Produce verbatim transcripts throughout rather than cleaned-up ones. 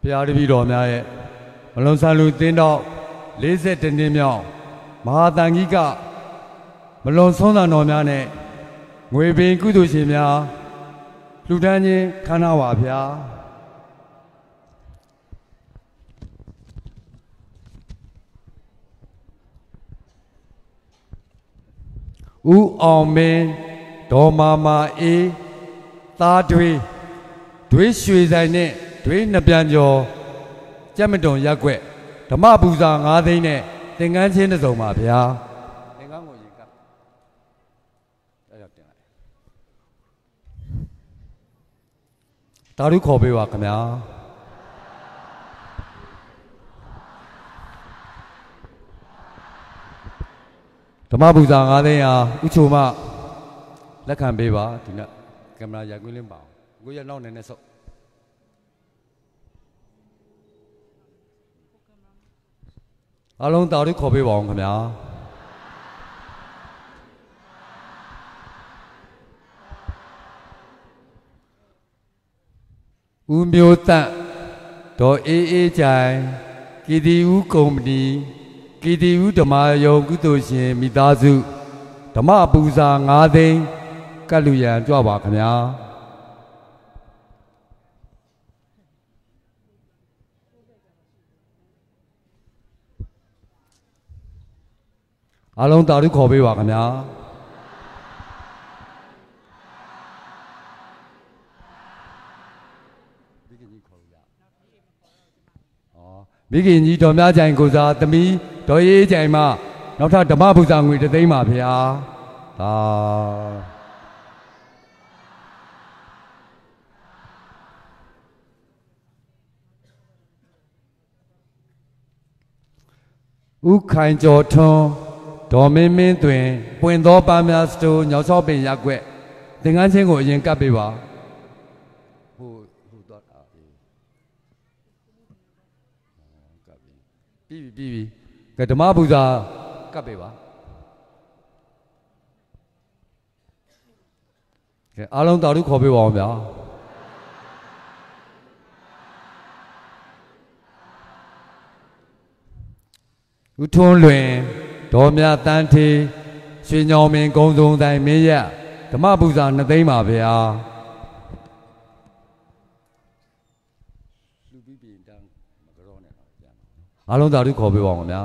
ရားတပည့်တော်များရဲ့မလွန်ဆန်လူသင်းတော်လေးဆယ်နှစ်မြောက်မဟာတန်ကြီးကမလွန်ဆုံးသံတော်များနဲ့ငွေပင်ကုသိုလ်ရှင်များလှူဒန်းခြင်းခမ်းနားပါဗျာဦးအောင်မင်းဒေါ်မာမာအေးသားတွေတွေးရွှေဆိုင်နဲ့တွေးနှစ်ပြန်ကျော်ကြက်မတုံရက်ွက်ဓမ္မပူဇာငါးသိန်းနဲ့သင်္ကန်းချင်းတစ်စုံပါဗျာသင်္ကန်းကိုရင်ကပ်အဲ့ဒါတင်လိုက်တာရုခေါ်ပေးပါခင်ဗျာဓမ္မပူဇာငါးသိန်းဟာဥချိုမလက်ခံပေးပါဒီနေ့ကင်မရာရိုက်ကွင်းလင်းပါအောင်ကိုရနောက်နေနဲ့ဆုပ်အားလုံးတာရုခေါ်ပေးပါအောင်ခင်ဗျာဦးမျိုးတန့်ဒေါ်အေးအေးကြိုင်ကီတီဦးကုမ္ပဏီကီတီဦးဓမ္မယုံကုသိုလ်ရှင်မိသားစုဓမ္မပူဇာငါးသိန်းကတ်လူရန်ကြွပါခင်ဗျာအားလုံးတာရုခေါ်ပေးပါခင်ဗျာမိခင်ကြီးတော်များကြိုင်ကိုစားသမီးတော်ရေးကြိုင်မှနောက်ထပ်ဓမ္မပူဇာငွေတစ်သိန်းပါဗျာဒါဥခိုင်ကျော်ထွန်းဒေါ်မင်းမင်းတွင်ပွင့်သောပန်းများစတိုးညောင်စောပင်ရက်ွက်သင်္ကန်းချင်းကိုအရင်ကပ်ပေးပါဟိုဟိုတော့အာပြီကပ်ပြီပြီးပြီပြီးပြီကဲဓမ္မပူဇာကပ်ပေးပါကဲအားလုံးတာရုခေါ်ပေးပါအောင်ဗျာဦးထွန်းလွင်ဒေါ်မြတန်းထေးရွှေညောင်မင်းကုန်းစုံတိုင်းမင်းရဓမ္မပူဇာနှစ်သိန်းပါဗျာလူပြီးပြင်တန်းမကြောနဲ့တော့ပြန်အားလုံးသာဓုခေါ်ပေးပါအောင်ဗျာ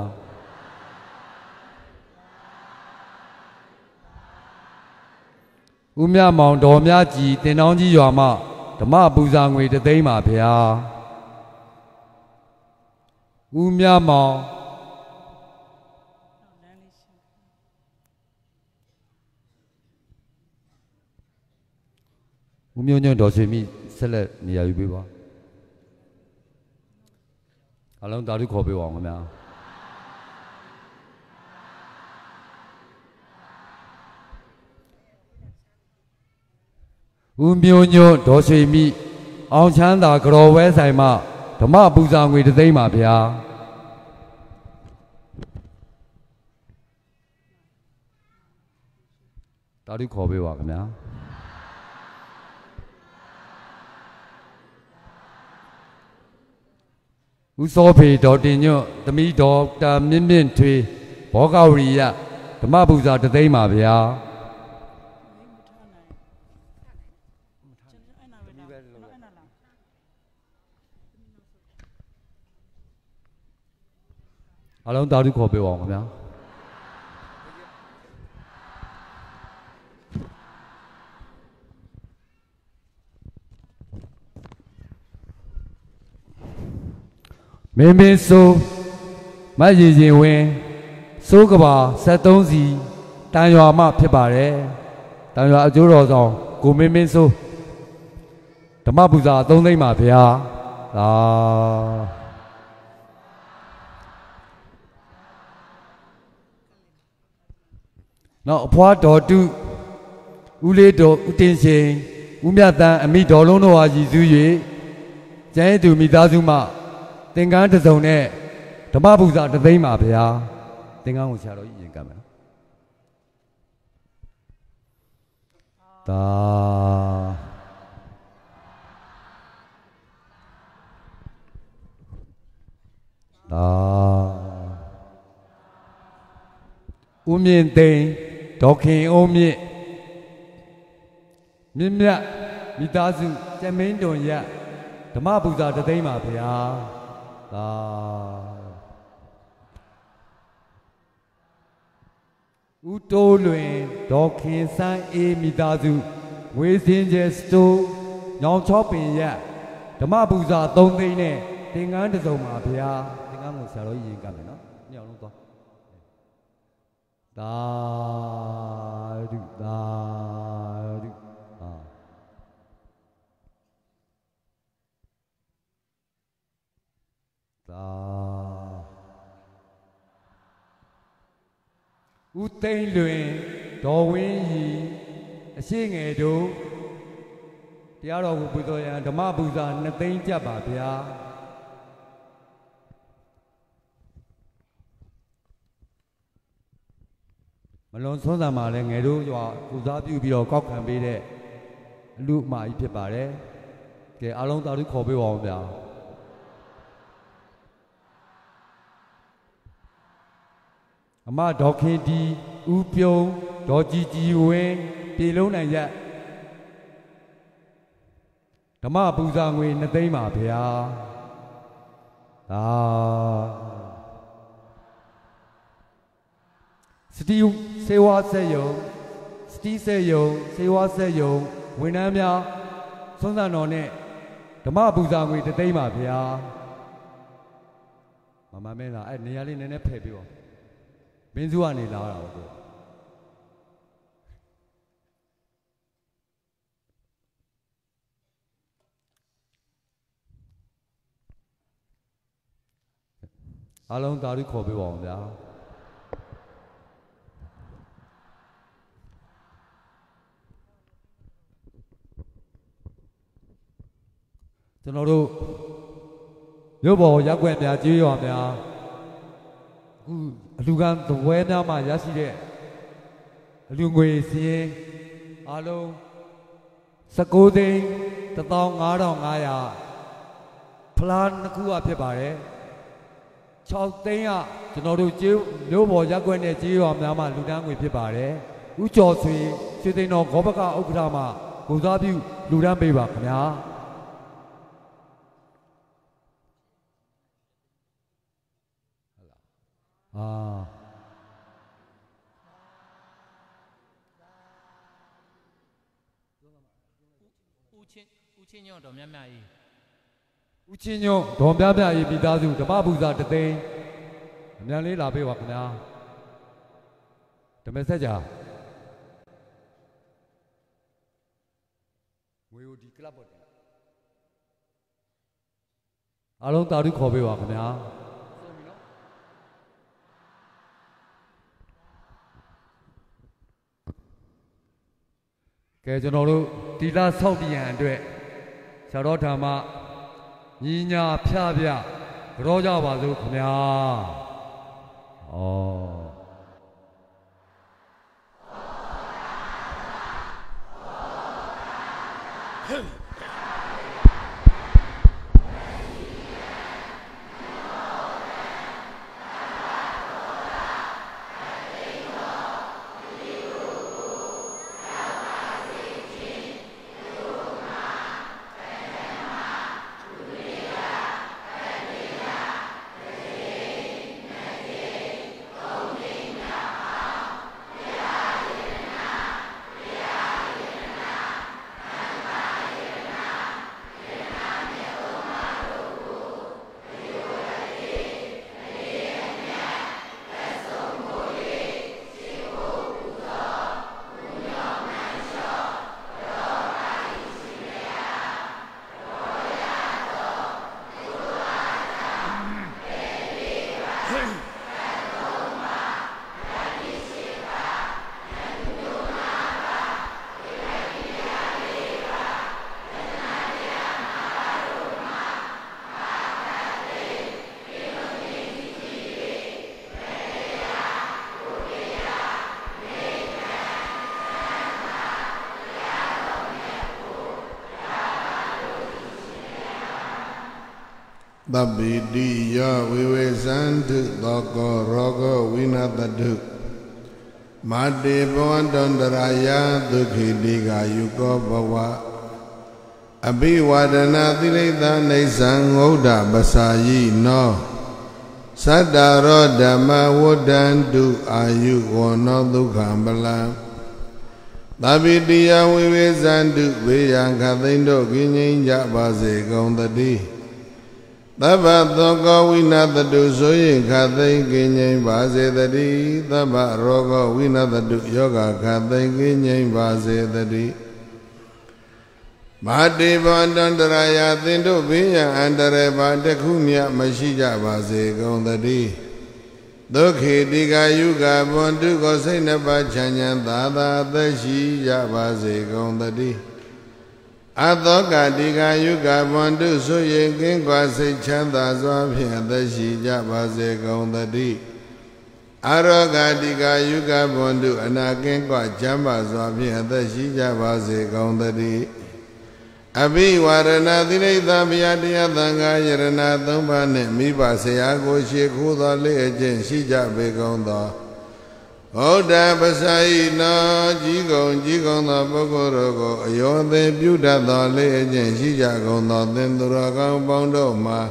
ဦးမြမောင်ဒေါ်မြကြီးတင်တောင်းကြီးရွာမှဓမ္မပူဇာငွေတစ်သိန်းပါဗျာဦးမြမောင်ဦးမျိုးညွန့်တော်ဆွေမိဆက်လက်နေရာယူပေးပါအလုံးတာဓုခေါ်ပေးပါအောင်ခင်ဗျာဦးမျိုးညွန့်တော်ဆွေမိအောင်ချမ်းသာကြော်ဝဲဆိုင်မှဓမ္မပူဇာငွေတစ်သိန်းပါဗျာတာဓုခေါ်ပေးပါခင်ဗျာဦးစောဖေဒေါ်တင်ညွန့်သမီးဒေါက်တာမြင့်မြင့်ထွေးဘောဂဝရီယဓမ္မပူဇာတသိန်းပါဗျာအားလုံးတာဓုခေါ်ပေးပါအောင်ခင်ဗျာမင်းမင်းစိုးမတ်ရည်ရင်ဝင်စိုးကဘာဆက်သုံးစီတန်ရွာမှဖြစ်ပါတယ်တန်ရွာအကျိုးတော်ဆောင်ကိုမင်းမင်းစိုးဓမ္မပူဇာသုံးသိန်းပါဗျာသာနောက်အဖွားတော်တုဦးလေးတော်ဦးတင်ရှင်ဦးမြတ်တန်းအမိတော်လုံးတော်ဟာရည်စူး၍ကျန်ရည်သူမိသားစုမှသင်္ကန်းတစ်စုံနဲ့ဓမ္မပူဇာတစ်သိန်းပါဗျာသင်္ကန်းကိုဆရာတော်ကြီးရင်ကပ်မယ်နော်ဒါဦးမြင့်သိန်းဒေါခင်အုံးမြင့်မြင့်မြတ်မိသားစုကျမင်းတွန်ရဓမ္မပူဇာတသိန်းပါဗျာသာဦးတိုးလွင်ဒေါခင်စန်းအေးမိသားစုငွေစင်ကျဲစတိုးညောင်ချောပင်ရဓမ္မပူဇာသုံးသိန်းနဲ့သင်္ကန်းတစ်စုံပါဗျာသင်္ကန်းကိုဆရာတော်ကြီးရင်ကမယ်နော်ညောင်လုံးသွားသာဓုသာဓုဟာသာဦးသိန်းလွင်ဒေါ်ဝင်းရီအရှိငယ်တို့တရားတော်ကိုပူဇော်ရန်ဓမ္မပူဇာနှစ်သိန်းကျပ်ပါဗျာမလွန်ဆုံးစံမှာလည်းငယ်တို့ရွာပူဇော်ပြုပြီးတော့ကောက်ခံပေးတဲ့အလူအမကြီးဖြစ်ပါတယ်ကဲအားလုံးသာဓုခေါ်ပေးပါဦးဗျာအမဒေါခင်ဒီဦးပြုံးဒေါ်ကြည်ကြည်ဝင်းပြေလုံးနိုင်ရက်ဓမ္မပူဇာငွေနှစ်သိန်းပါဗျာသာစတီစေဝါဆက်ယုံစတီဆက်ယုံစေဝါဆက်ယုံဝန်ထမ်းများစွမ်းစံတော်နဲ့ဓမ္မပူဇာငွေတစ်သိန်းပါဗျာမမမင်းလားအဲ့နေရာလေးနည်းနည်းဖယ်ပေးပါမင်းစုကနေလာတာပေါ့အားလုံးသာဓုခေါ်ပေးပါအောင်ဗျာကျွန်တော်တို့မြို့ပေါ်ရက်ွက်များကြေးရွာများအခုအလူကံသပွဲများမှာရရှိတဲ့အလူငွေစည်ရင်အားလုံး၁၉သိန်းတစ်သောင်းငါးထောင်ငါးရာဖလားနှစ်ခုဖြစ်ပါတယ်၆သိန်းကကျွန်တော်တို့ကျေးမြို့ပေါ်ရက်ွက်နဲ့ကြေးရွာများမှာလူတန်းငွေဖြစ်ပါတယ်ဥကျော်ဆွေရွှေသိန်းတော်ဂောဘကဥက္ကဋ္ဌမှကိုစားပြုလူတန်းပေးပါခင်ဗျာအာဦးချင်းဦးချင်းညောတော်မြတ်မြတ်ကြီးဦးချင်းညောဒေါ်မြတ်မြတ်ကြီးမိသားစုဓမ္မပူဇာတသိန်းအမြန်လေးလာပေးပါခင်ဗျာဓမ္မစကြာငွေဦးဒီကလပ်ပေါ်တယ်အားလုံးတာဓုခေါ်ပေးပါခင်ဗျာကဲကျွန်တော်တို့တီလာဆောက်တည်ရန်အတွက်ဆရာတော်ဓမ္မညီညာဖျပြကြောကြပါစို့ခင်ဗျာဩ Tabbidiya vivesandhu daka raga vinatadhu Mate Bondondaya Dukhi Diga Yuko Bawa Abi Wadana Dilita Nesan Oda Basayi No Sadaro Dama Wodandu Ayu Wono Dukambala Tabidiya Vivezandu Viyankathindo Ginja Base Gondadi Taba Thogo Winatadu Soyin Kathay Ginja Base Dadi Taba Rogo Winatadu Yoga Kathay Ginja Base Dadi Mati Bandandaraya Tindu Biya Andare Bandakumya Mashija Base Gondadi Dukhi Diga Yuga Bondu Gosena Bachanyan Dada Dashi Yabase Gondadi Adhoka Diga Yuga Bondu Suye Gingwase Chanda Zwabhya Dashi Yabase Gondadi Aroga Diga Yuga Bondu Anagingwa Jamba Zwabhya Dashi Yabase Gondadi Abi Warana Dilita Biadia Danga Yarana Thumbane Miba Seyago Shekuda Lejen Shija Begonda Oda Basai No Jigon Jigon the Bogorogo Yode Buda the Lejen Shija Gonda Denduraga Bondo Ma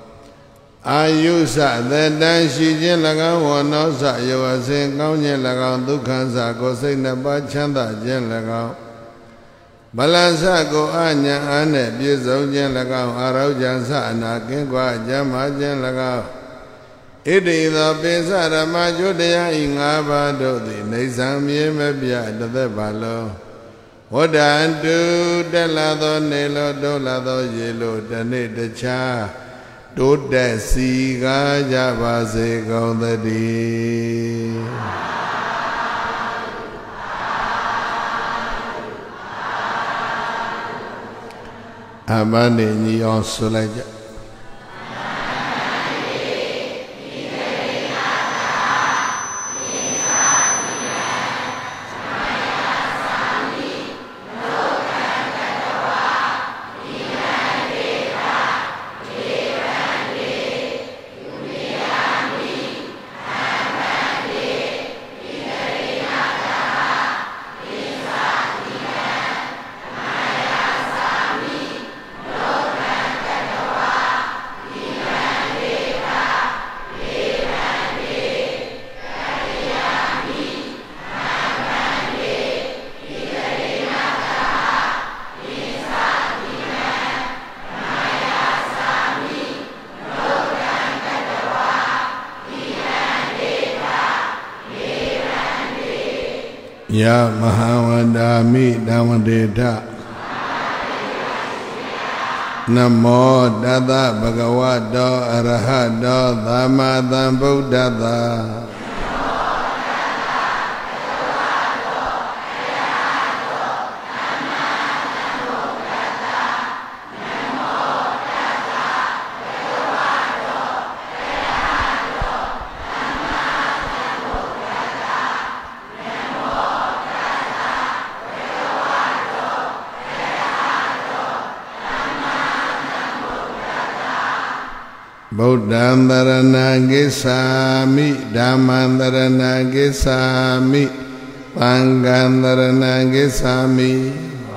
Ayusa the Dan Shijin Laga Wanosa Yoasen Gaunyan Laga Dukansa Gosena Bachanda Jen Laga Balansa go anya ane bizo jen lagao arau jansa anakin kwa jama jen lagao Idi the pesa rama jodaya inga bado di neisam ye mebya dade balo Wadandu delado nelo dolado yelo dane decha Dode siga jabase gondadi Amane ni on solaja Ya Mahawadami Damadeta Namo Dada Bhagavato Arahato Dhammadam Buddhata Buddhandarana Gisami Dhammandarana Gisami Pangandarana Gisami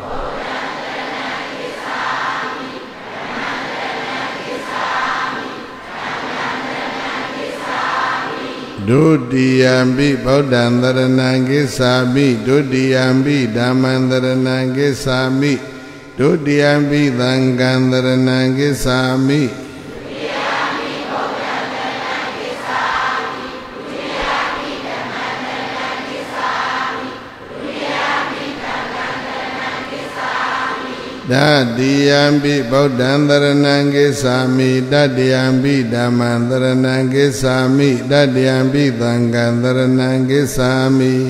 Dudiyambi Buddhandarana Gisami Dudiyambi Dhammandarana Gisami Dudiyambi Pangandarana Gisami Dadiyambi Buddhandarana Gisami Dadiyambi Dhammandarana Gisami Dadiyambi Pangandarana Gisami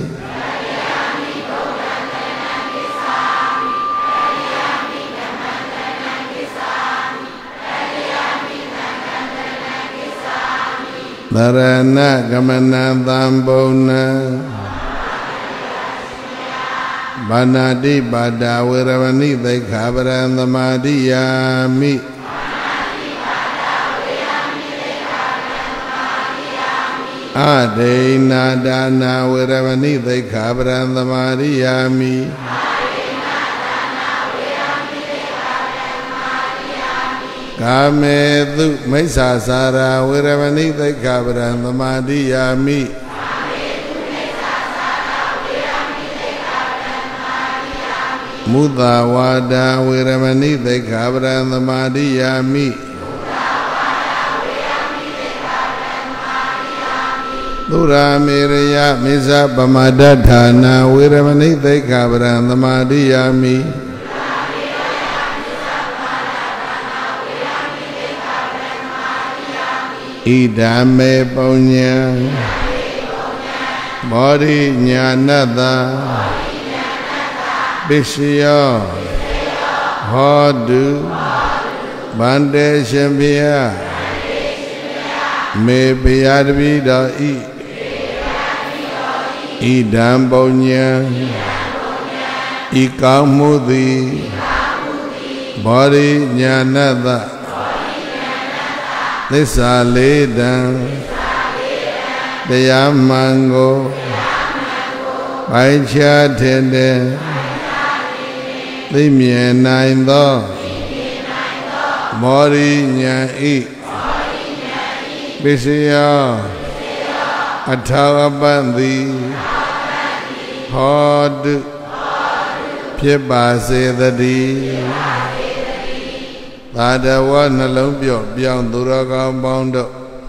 Dharana Gamana Dhambona Banadi Bada Viravani Dekhabaran Adena dana viramani dekha brahmariyami Kame tu maisa sara viramani dekha brahmariyami Muda wada viramani dekha brahmariyami Dura miraya misa pamadadhana viramani dekha brahmariyami Idame punya Bodhi jnanata Bishya Hodu Bande Shambhya Me Biyadvida I Idam punya Ikamudi Bodhi jnanata Nisa ledan Daya mango Baicha tende Dimye naindo Mori nyan I Bishya Athavabandi Hodu Phibase thadi Tadawa nalong pyo pyang durakang paundo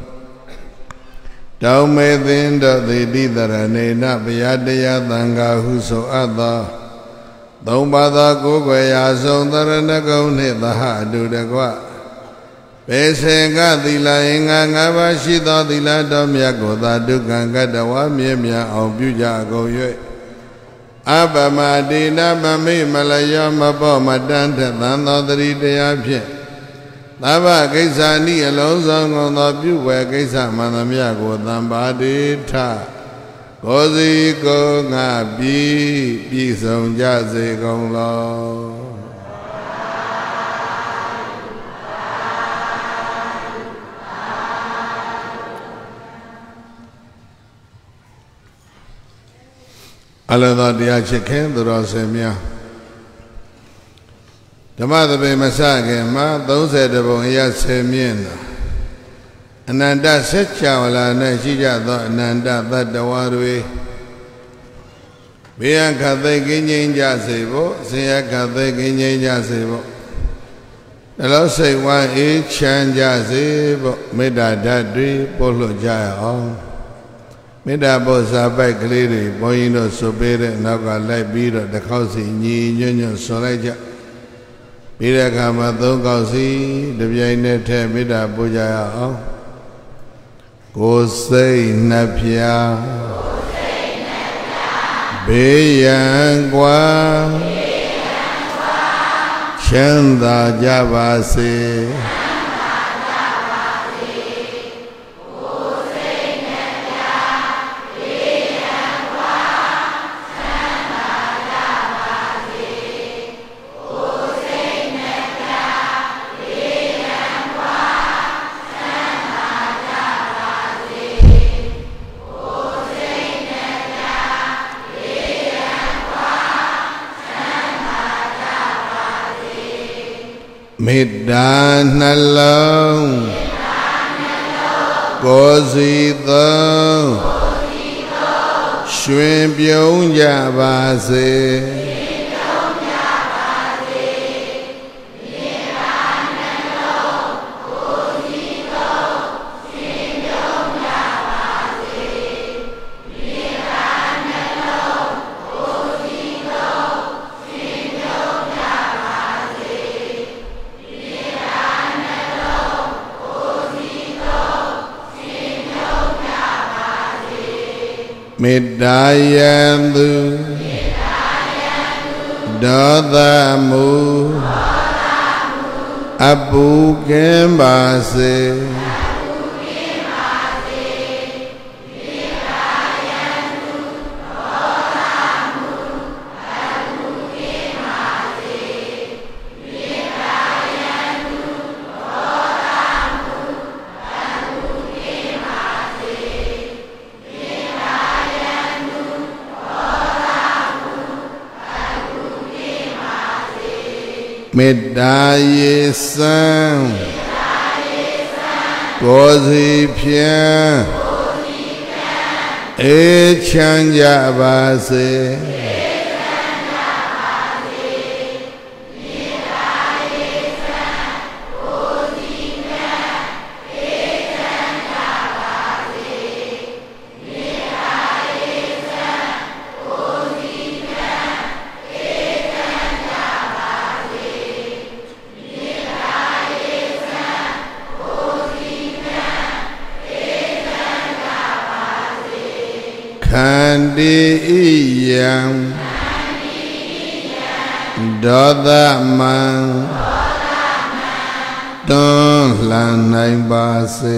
Dao me thindo thiti dharanena Piyadaya thanga huso atta Thompada kukwaya song dharanakong ni dhaha adudakwa Pesenga thila inga ngaba shito thila domya kotha dukkan katawa mye mya aung pyuja akong yue Apamadina mami malaya mapo matanta thantho thari taya phit Taba kaisa ni along sang ngong tho pyu we kaisa manamya ko thampa tha Ko si ko nga pi pi song ja se kong lo Alada dia chekhen duro se mya Dhamma tabe masake ma thirty bong ya se myin Ananda secchawala ne shi ja tho ananda tattva twe Beyan khathai kin ngin ja se bo Sin ya khathai kin ngin ja se bo Dalo sai wan e chan ja se bo Metta dhat twe poh lwat ja ya aung Metta bo sa pai kလေးတွေဘုန်းကြီးတို့ဆိုပေးတဲ့နောက်ကလိုက်ပြီးတော့တစ်ခေါက်စီညီညွတ်ညွတ်ဆွန်လိုက်ကြပြီးတဲ့အခါမှာသုံးခေါက်စီတစ်ပြိုင်နက်တည်းမေတ္တာပို့ကြရအောင်ကိုယ်စိတ်နှပြဘေးရန်กว่าချမ်းသာကြပါစေမေတ္တာနှလုံးကိုယ်စီသောရွှင်ပြုံးကြပါစေမေတ္တာယံသူဒေါသမူအပူကင်းပါစေမေတ္တာရေစံကိုယ်စီဖြင့်အေးချမ်းကြပါစေခန္တီဣယံဒေါသမံတွန်းလှန်နိုင်ပါစေ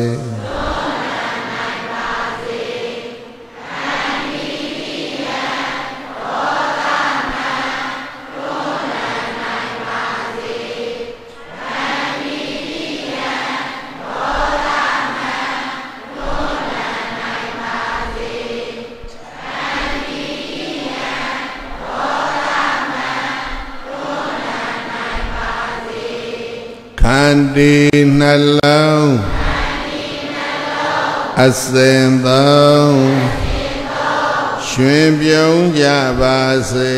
ခန္တီနှလုံးအစဉ်သုံးရွှင်ပြုံးကြပါစေ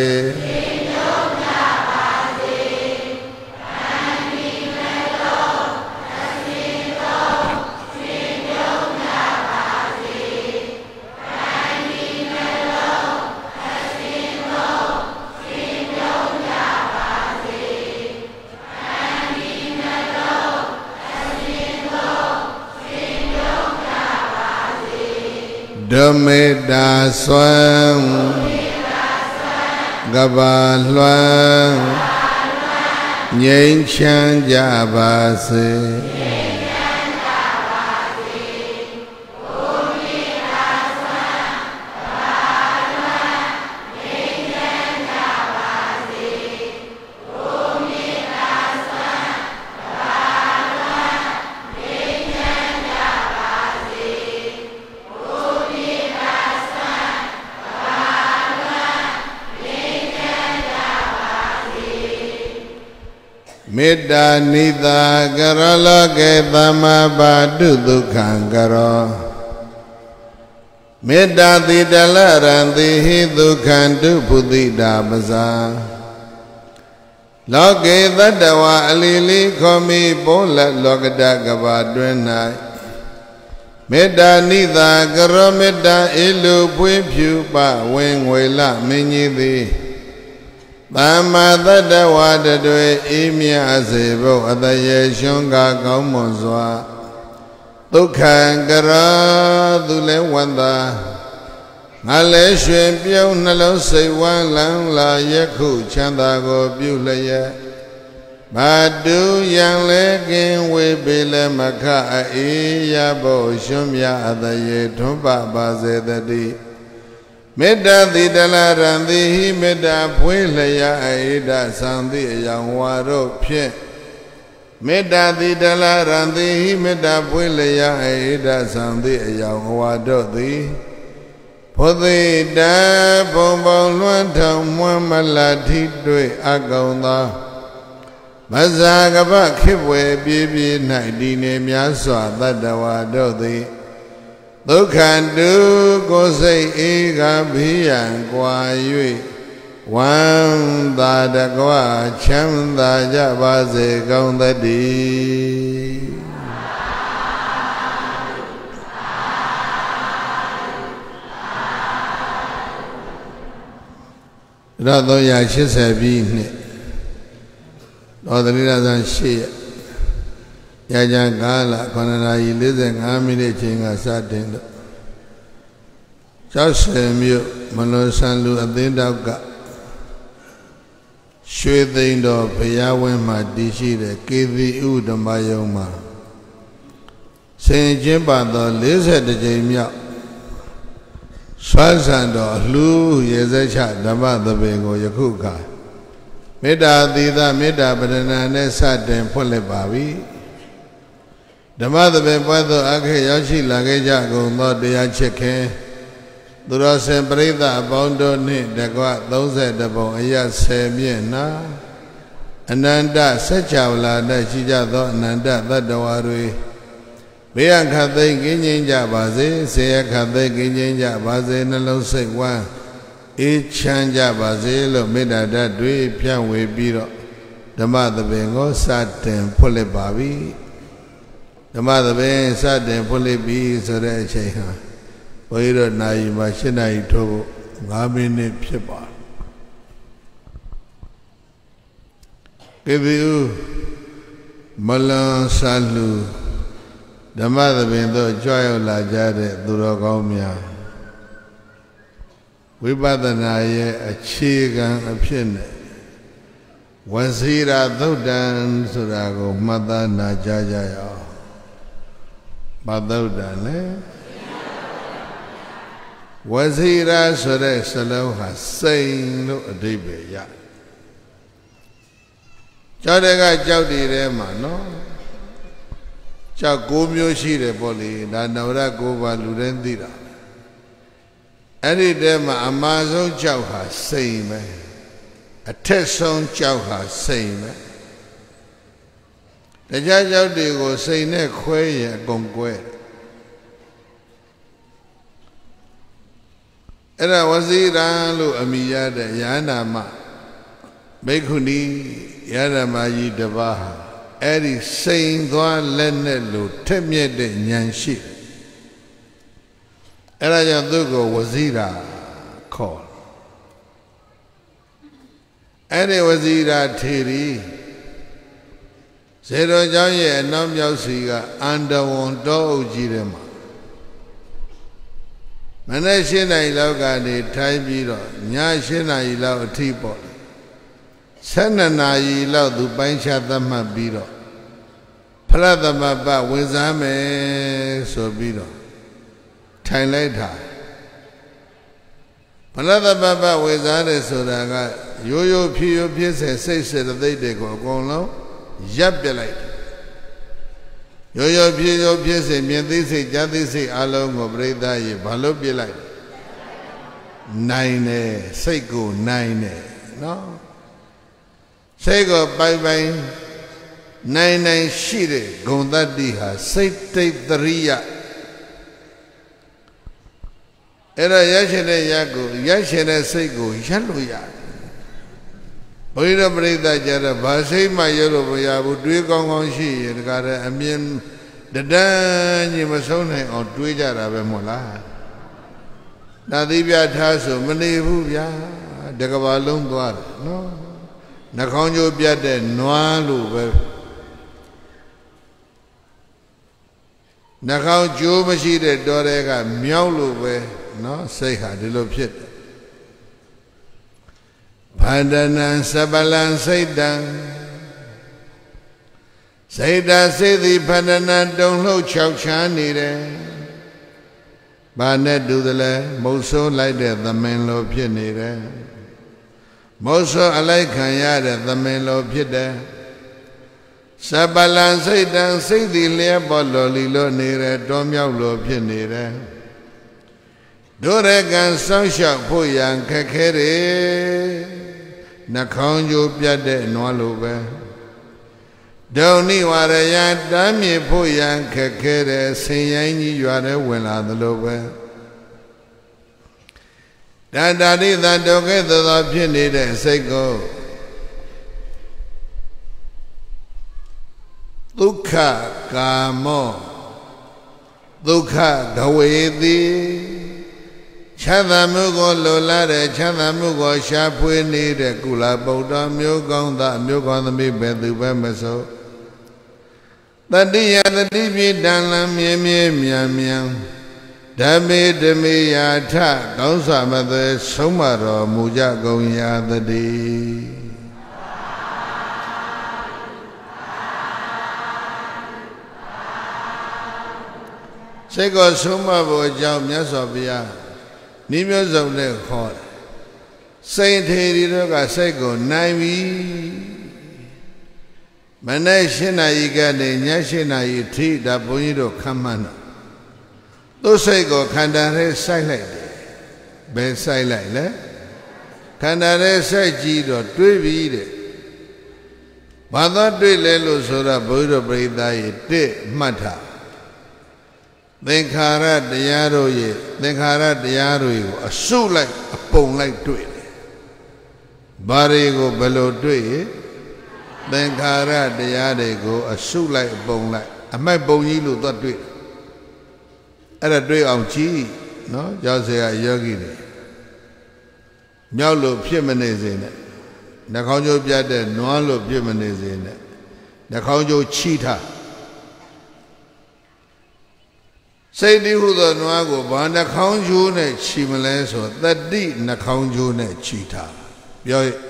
ဓမေတ္တာစွမ်းကဘာလွှမ်းငြိမ်းချမ်းကြပါစေမေတ္တာနိသာကရလောကေသမ္မာပါတုဒုက္ခံကရောမေတ္တာတိတလရံတိဟိဒုက္ခံတုဘုတိတာပဇာလောကေသတ္တဝါအလီလီခောမိဘောလလောကတကဘာတွင်၌မေတ္တာနိသာကရောမေတ္တာအေလူဖွေးဖြူပဝင်ငွေလမင်းကြီးသည်သမ္မာသတ္တဝါတတွေအေးမြစေဖို့အတရေရှင်ကကောင်းမွန်စွာဒုက္ခံကရာသူလဲဝန္တာငါလဲရွှင်ပြုံးနှလုံးစိတ်ဝမ်းလန်းလာယခုချမ်းသာကိုပြုလျက်ဘာတုယံလဲကင်းဝေပေလဲမခအေးရဖို့ရှင်မြအတရေထွန်းပပါစေတည်းမေတ္တာတိတလရံတိဟိမေတ္တာဖွေးလျာအေဒသံတိအယောင်ဝါတို့ဖြင့်မေတ္တာတိတလရံတိဟိမေတ္တာဖွေးလျာအေဒသံတိအယောင်ဝါတို့သည်ဘုသေတဘုံဘုံလွှမ်းထောင်မွမ်းမလထိတွေ့အကောင်သောမဇာကပခေဝေပြေပြေ၌ဒီနေများစွာတတ္တဝါတို့သည်ဒုက္ခံတုကိုယ်စိတ်အေးကဘိယံကွာ၍ဝမ်းသာတကွချမ်းသာကြပါစေကောင်းသတည်းရသုံးရာရှစ်ဆယ်ပြည့်နှစ်တော်သတိရဇန်ရှိရကြံကာလခုနှစ်နာရီလေးဆယ်ငါးမိနစ်ချိန်ကစတင်လို့ကျောက်ဆယ်မြို့မလွန်ဆန်လူအသင်းတောက်ကရွှေသိန်းတော်ဘုရားဝင်းမှာတည်ရှိတဲ့ကေသီဥဓမ္မယုံမှာဆင်ကျင်းပါသောလေးဆယ်တစ်ကြိမ်မြောက်ဆွမ်းဆန်တော်အလှရေစက်ချဓမ္မသဘင်ကိုယခုခါမေတ္တာသီသမေတ္တာပဒနာနဲ့စတင်ဖွင့်လှစ်ပါပြီဓမ္မသဘင်ပွဲသို့အခက်ရောက်ရှိလာခဲ့ကြကုန်သောတရားချစ်ခင်သူတော်စင်ပရိသတ်အပေါင်းတို့နှင့်တကွသုံးဆယ်တပုံအရဆယ်မြင့်နာအနန္တစัจ java လာ၌ရှိကြသောအနန္တသတ္တဝါတွေဘေးအခတ်သိမ်းကင်းငြိမ်းကြပါစေဆေးအခတ်သိမ်းကင်းငြိမ်းကြပါစေနှလုံးစိတ်ဝမ်းအေးချမ်းကြပါစေလို့မေတ္တာဓာတ်တွေဖြန့်ဝေပြီးတော့ဓမ္မသဘင်ကိုစတင်ဖွင့်လှစ်ပါပြီဓမ္မသဘင်စတင်ဖွင့်လှစ်ပြီးဆိုတဲ့အချိန်ဟာဘုန်းကြီးတို့နာရီမှာ၈နာရီထိုးဖို့၅မိနစ်ဖြစ်ပါတယ်ကေဗီယူမလန်ဆာလူဓမ္မသဘင်သို့ကြွရောက်လာကြတဲ့သူတော်ကောင်းများဝိပဿနာရဲ့အခြေခံအဖြစ်နဲ့ဝစီရာသုတ်တံဆိုတာကိုမှတ်သားနာကြားကြရအောင်။ဘာသုတ်တံလဲဝစီရာဆိုတဲ့စလုံးဟာစိန်လို့အဓိပ္ပာယ်ရ။ကြောက်တဲ့ကကြောက်တည်ထဲမှာနော်ကြောက်၉မျိုးရှိတယ်ပေါ့လေဒါနဝရ၉ပါးလူတိုင်းသိတာအဲ့ဒီထဲမှာအမှားဆုံးကြောက်ဟာစိန်ပဲအထက်ဆုံးကြောက်ဟာစိန်ပဲတရားကြောက်တွေကိုစိန်နဲ့ခွဲရင်အကုန်ကွဲအဲ့ဒါဝစီရံလို့အမိရတဲ့ယန္တာမဘိက္ခုနီယန္တာမကြီးတစ်ပါးဟာအဲ့ဒီစိန်သွားလက်နဲ့လို့ထက်မြက်တဲ့ဉာဏ်ရှိအဲ့ဒါကြောင့်သူ့ကိုဝစီရာခေါ်အဲ့ဒီဝစီရာထေရီဇေတော်ကျောင်းရဲ့အနောက်မြောက်စီကအန္တဝန်တောအုပ်ကြီးထဲမှာမနေ့၈နာရီလောက်ကနေထိုင်ပြီးတော့ည၈နာရီလောက်အထိပေါ့၁၂နာရီလောက်သူပိုင်းခြားသတ်မှတ်ပြီးတော့ဖရသမပဝင်စားမယ်ဆိုပြီးတော့ထိုင်လိုက်တာဖရသမပဝင်စားတယ်ဆိုတာကရိုးရိုးဖြည်းဖြည်းဖြစ်စေစိတ်စေတသိက်တွေကိုအကုန်လုံးရပ်ပြလိုက်ရိုးရိုးဖြည်းဖြည်းဖြစ်စေမြင်သိစိတ်ကြားသိစိတ်အလုံးကိုပြိဿရေဘာလို့ပြလိုက်နိုင်တယ်စိတ်ကိုနိုင်တယ်နော်စိတ်ကိုပိုင်ပိုင်နိုင်နိုင်ရှိတဲ့ဂုဏ်တတ္တိဟာစိတ်တိတ်တရိယအဲ့တော့ရရှိတဲ့ရကိုရရှိတဲ့စိတ်ကိုရပ်လို့ရတယ်ဘုရားပရိသတ်ကြတော့ဘာစိတ်မှရလို့မရဘူးတွေးကောင်းကောင်းရှိရင်တကားတဲ့အမြင်တဒန်းကြီးမဆုံးနိုင်အောင်တွေးကြတာပဲမဟုတ်လားနာသီးပြထားဆိုမနေဘူးဗျာတကဘာလုံးသွားတယ်နော်နှာခေါင်းကျိုးပြတ်တဲ့နွားလို့ပဲနှာခေါင်းကျိုးမရှိတဲ့တော်တွေကမြောက်လို့ပဲနော်စိတ်ဟာဒီလိုဖြစ်တယ်ဗန္ဒနံစပလံစိတ်တံစိတ်ဓာစိတ်သည်ဗန္ဒနံတုံလှုပ်ချောက်ချမ်းနေတယ်ဘာနဲ့တူသလဲမုတ်ဆိုးလိုက်တဲ့သမင်လိုဖြစ်နေတယ်မုတ်ဆိုးအလိုက်ခံရတဲ့သမင်လိုဖြစ်တယ်စပလံစိတ်တံစိတ်သည်လျက်ပေါ်လော်လီလို့နေတယ်တောမြောက်လိုဖြစ်နေတယ်ဒုရကံစောင့်ရှောက်ဖို့ရန်ခက်ခဲတယ်နှာခေါင်းကျိုးပြတ်တဲ့နွားလိုပဲဒုံနိဝရယတမ်းမြေဖို့ရန်ခက်ခဲတယ်ဆင်ရိုင်းကြီးရွာထဲဝင်လာသလိုပဲတတ္တာရိသဒုက္ခသောဖြစ်နေတဲ့စိတ်ကိုဒုက္ခကာမောဒုက္ခဒဝေတိချမ်းသာမှုကိုလိုလားတဲ့ချမ်းသာမှုကိုရှားဖွေနေတဲ့ကုလဗုဒ္ဓမျိုးကောင်းသားမျိုးကောင်းသမီးပဲသူပဲမဆိုတတိယတတိပိတံလံမြဲမြဲမြန်မြန်ဓမ္မေဓမေယာထကောင်းစွာမသွဲဆုံးမတော်မူကြကုန်ရာတည်းစိတ်ကိုဆုံးမဖို့အကြောင်းမြတ်စွာဘုရားနိမျိုးစုံနဲ့ခေါ်တယ်စိတ်ထေရီတို့ကစိတ်ကိုနိုင်ပြီမနေ့၈နာရီကနေည၈နာရီထိဒါဘုန်းကြီးတို့ခမ်းမှန်းတော့သူ့စိတ်ကိုခန္ဓာထဲစိုက်လိုက်တယ်ဘယ်စိုက်လိုက်လဲခန္ဓာထဲစိုက်ကြည့်တော့တွေးပြီးတဲ့ဘာသာတွေ့လဲလို့ဆိုတာဘုရားပရိသတ်ရဲ့တစ်မှတ်ထားသင်္ခါရတရားတို့ရဲ့သင်္ခါရတရားတွေကိုအစုလိုက်အပုံလိုက်တွေ့တယ်ဘာတွေကိုဘယ်လိုတွေ့သင်္ခါရတရားတွေကိုအစုလိုက်အပုံလိုက်အမိုက်ပုံကြီးလို့သွားတွေ့အဲ့ဒါတွေ့အောင်ကြည့်နော်ရောက်စရာယောဂီတွေမြောက်လို့ဖြစ်မနေစေနဲ့နှာခေါင်းကျိုးပြတ်တဲ့နွားလို့ဖြစ်မနေစေနဲ့နှာခေါင်းကျိုးချီထားစိတ်တည်းဟုသောနွားကိုဘာနှာခေါင်းကျိုးနဲ့ချီမလဲဆိုတတိနှာခေါင်းကျိုးနဲ့ချီထားပြောရ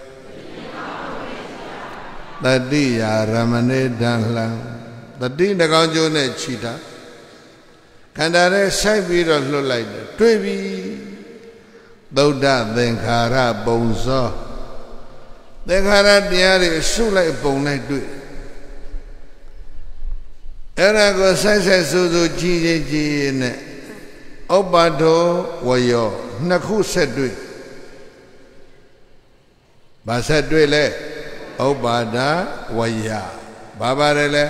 တတိယာရမဏေတံလှံတတိနှာခေါင်းကျိုးနဲ့ချီထားခန္ဓာနဲ့ဆိုင်ပြီးတော့လွတ်လိုက်တယ်တွေ့ပြီသုဒ္ဓသင်္ခါရပုံစောသင်္ခါရတရားတွေရှုလိုက်ပုံလိုက်တွေ့အဲ့ဒါကိုဆိုင်ဆိုင်ဆူဆူကြည်ကြည်ကြည်နဲ့ဥပ္ပါဒောဝယောနှစ်ခုဆက်တွေ့ဘာဆက်တွေ့လဲဥပ္ပါဒဝယဘာပါတယ်လဲ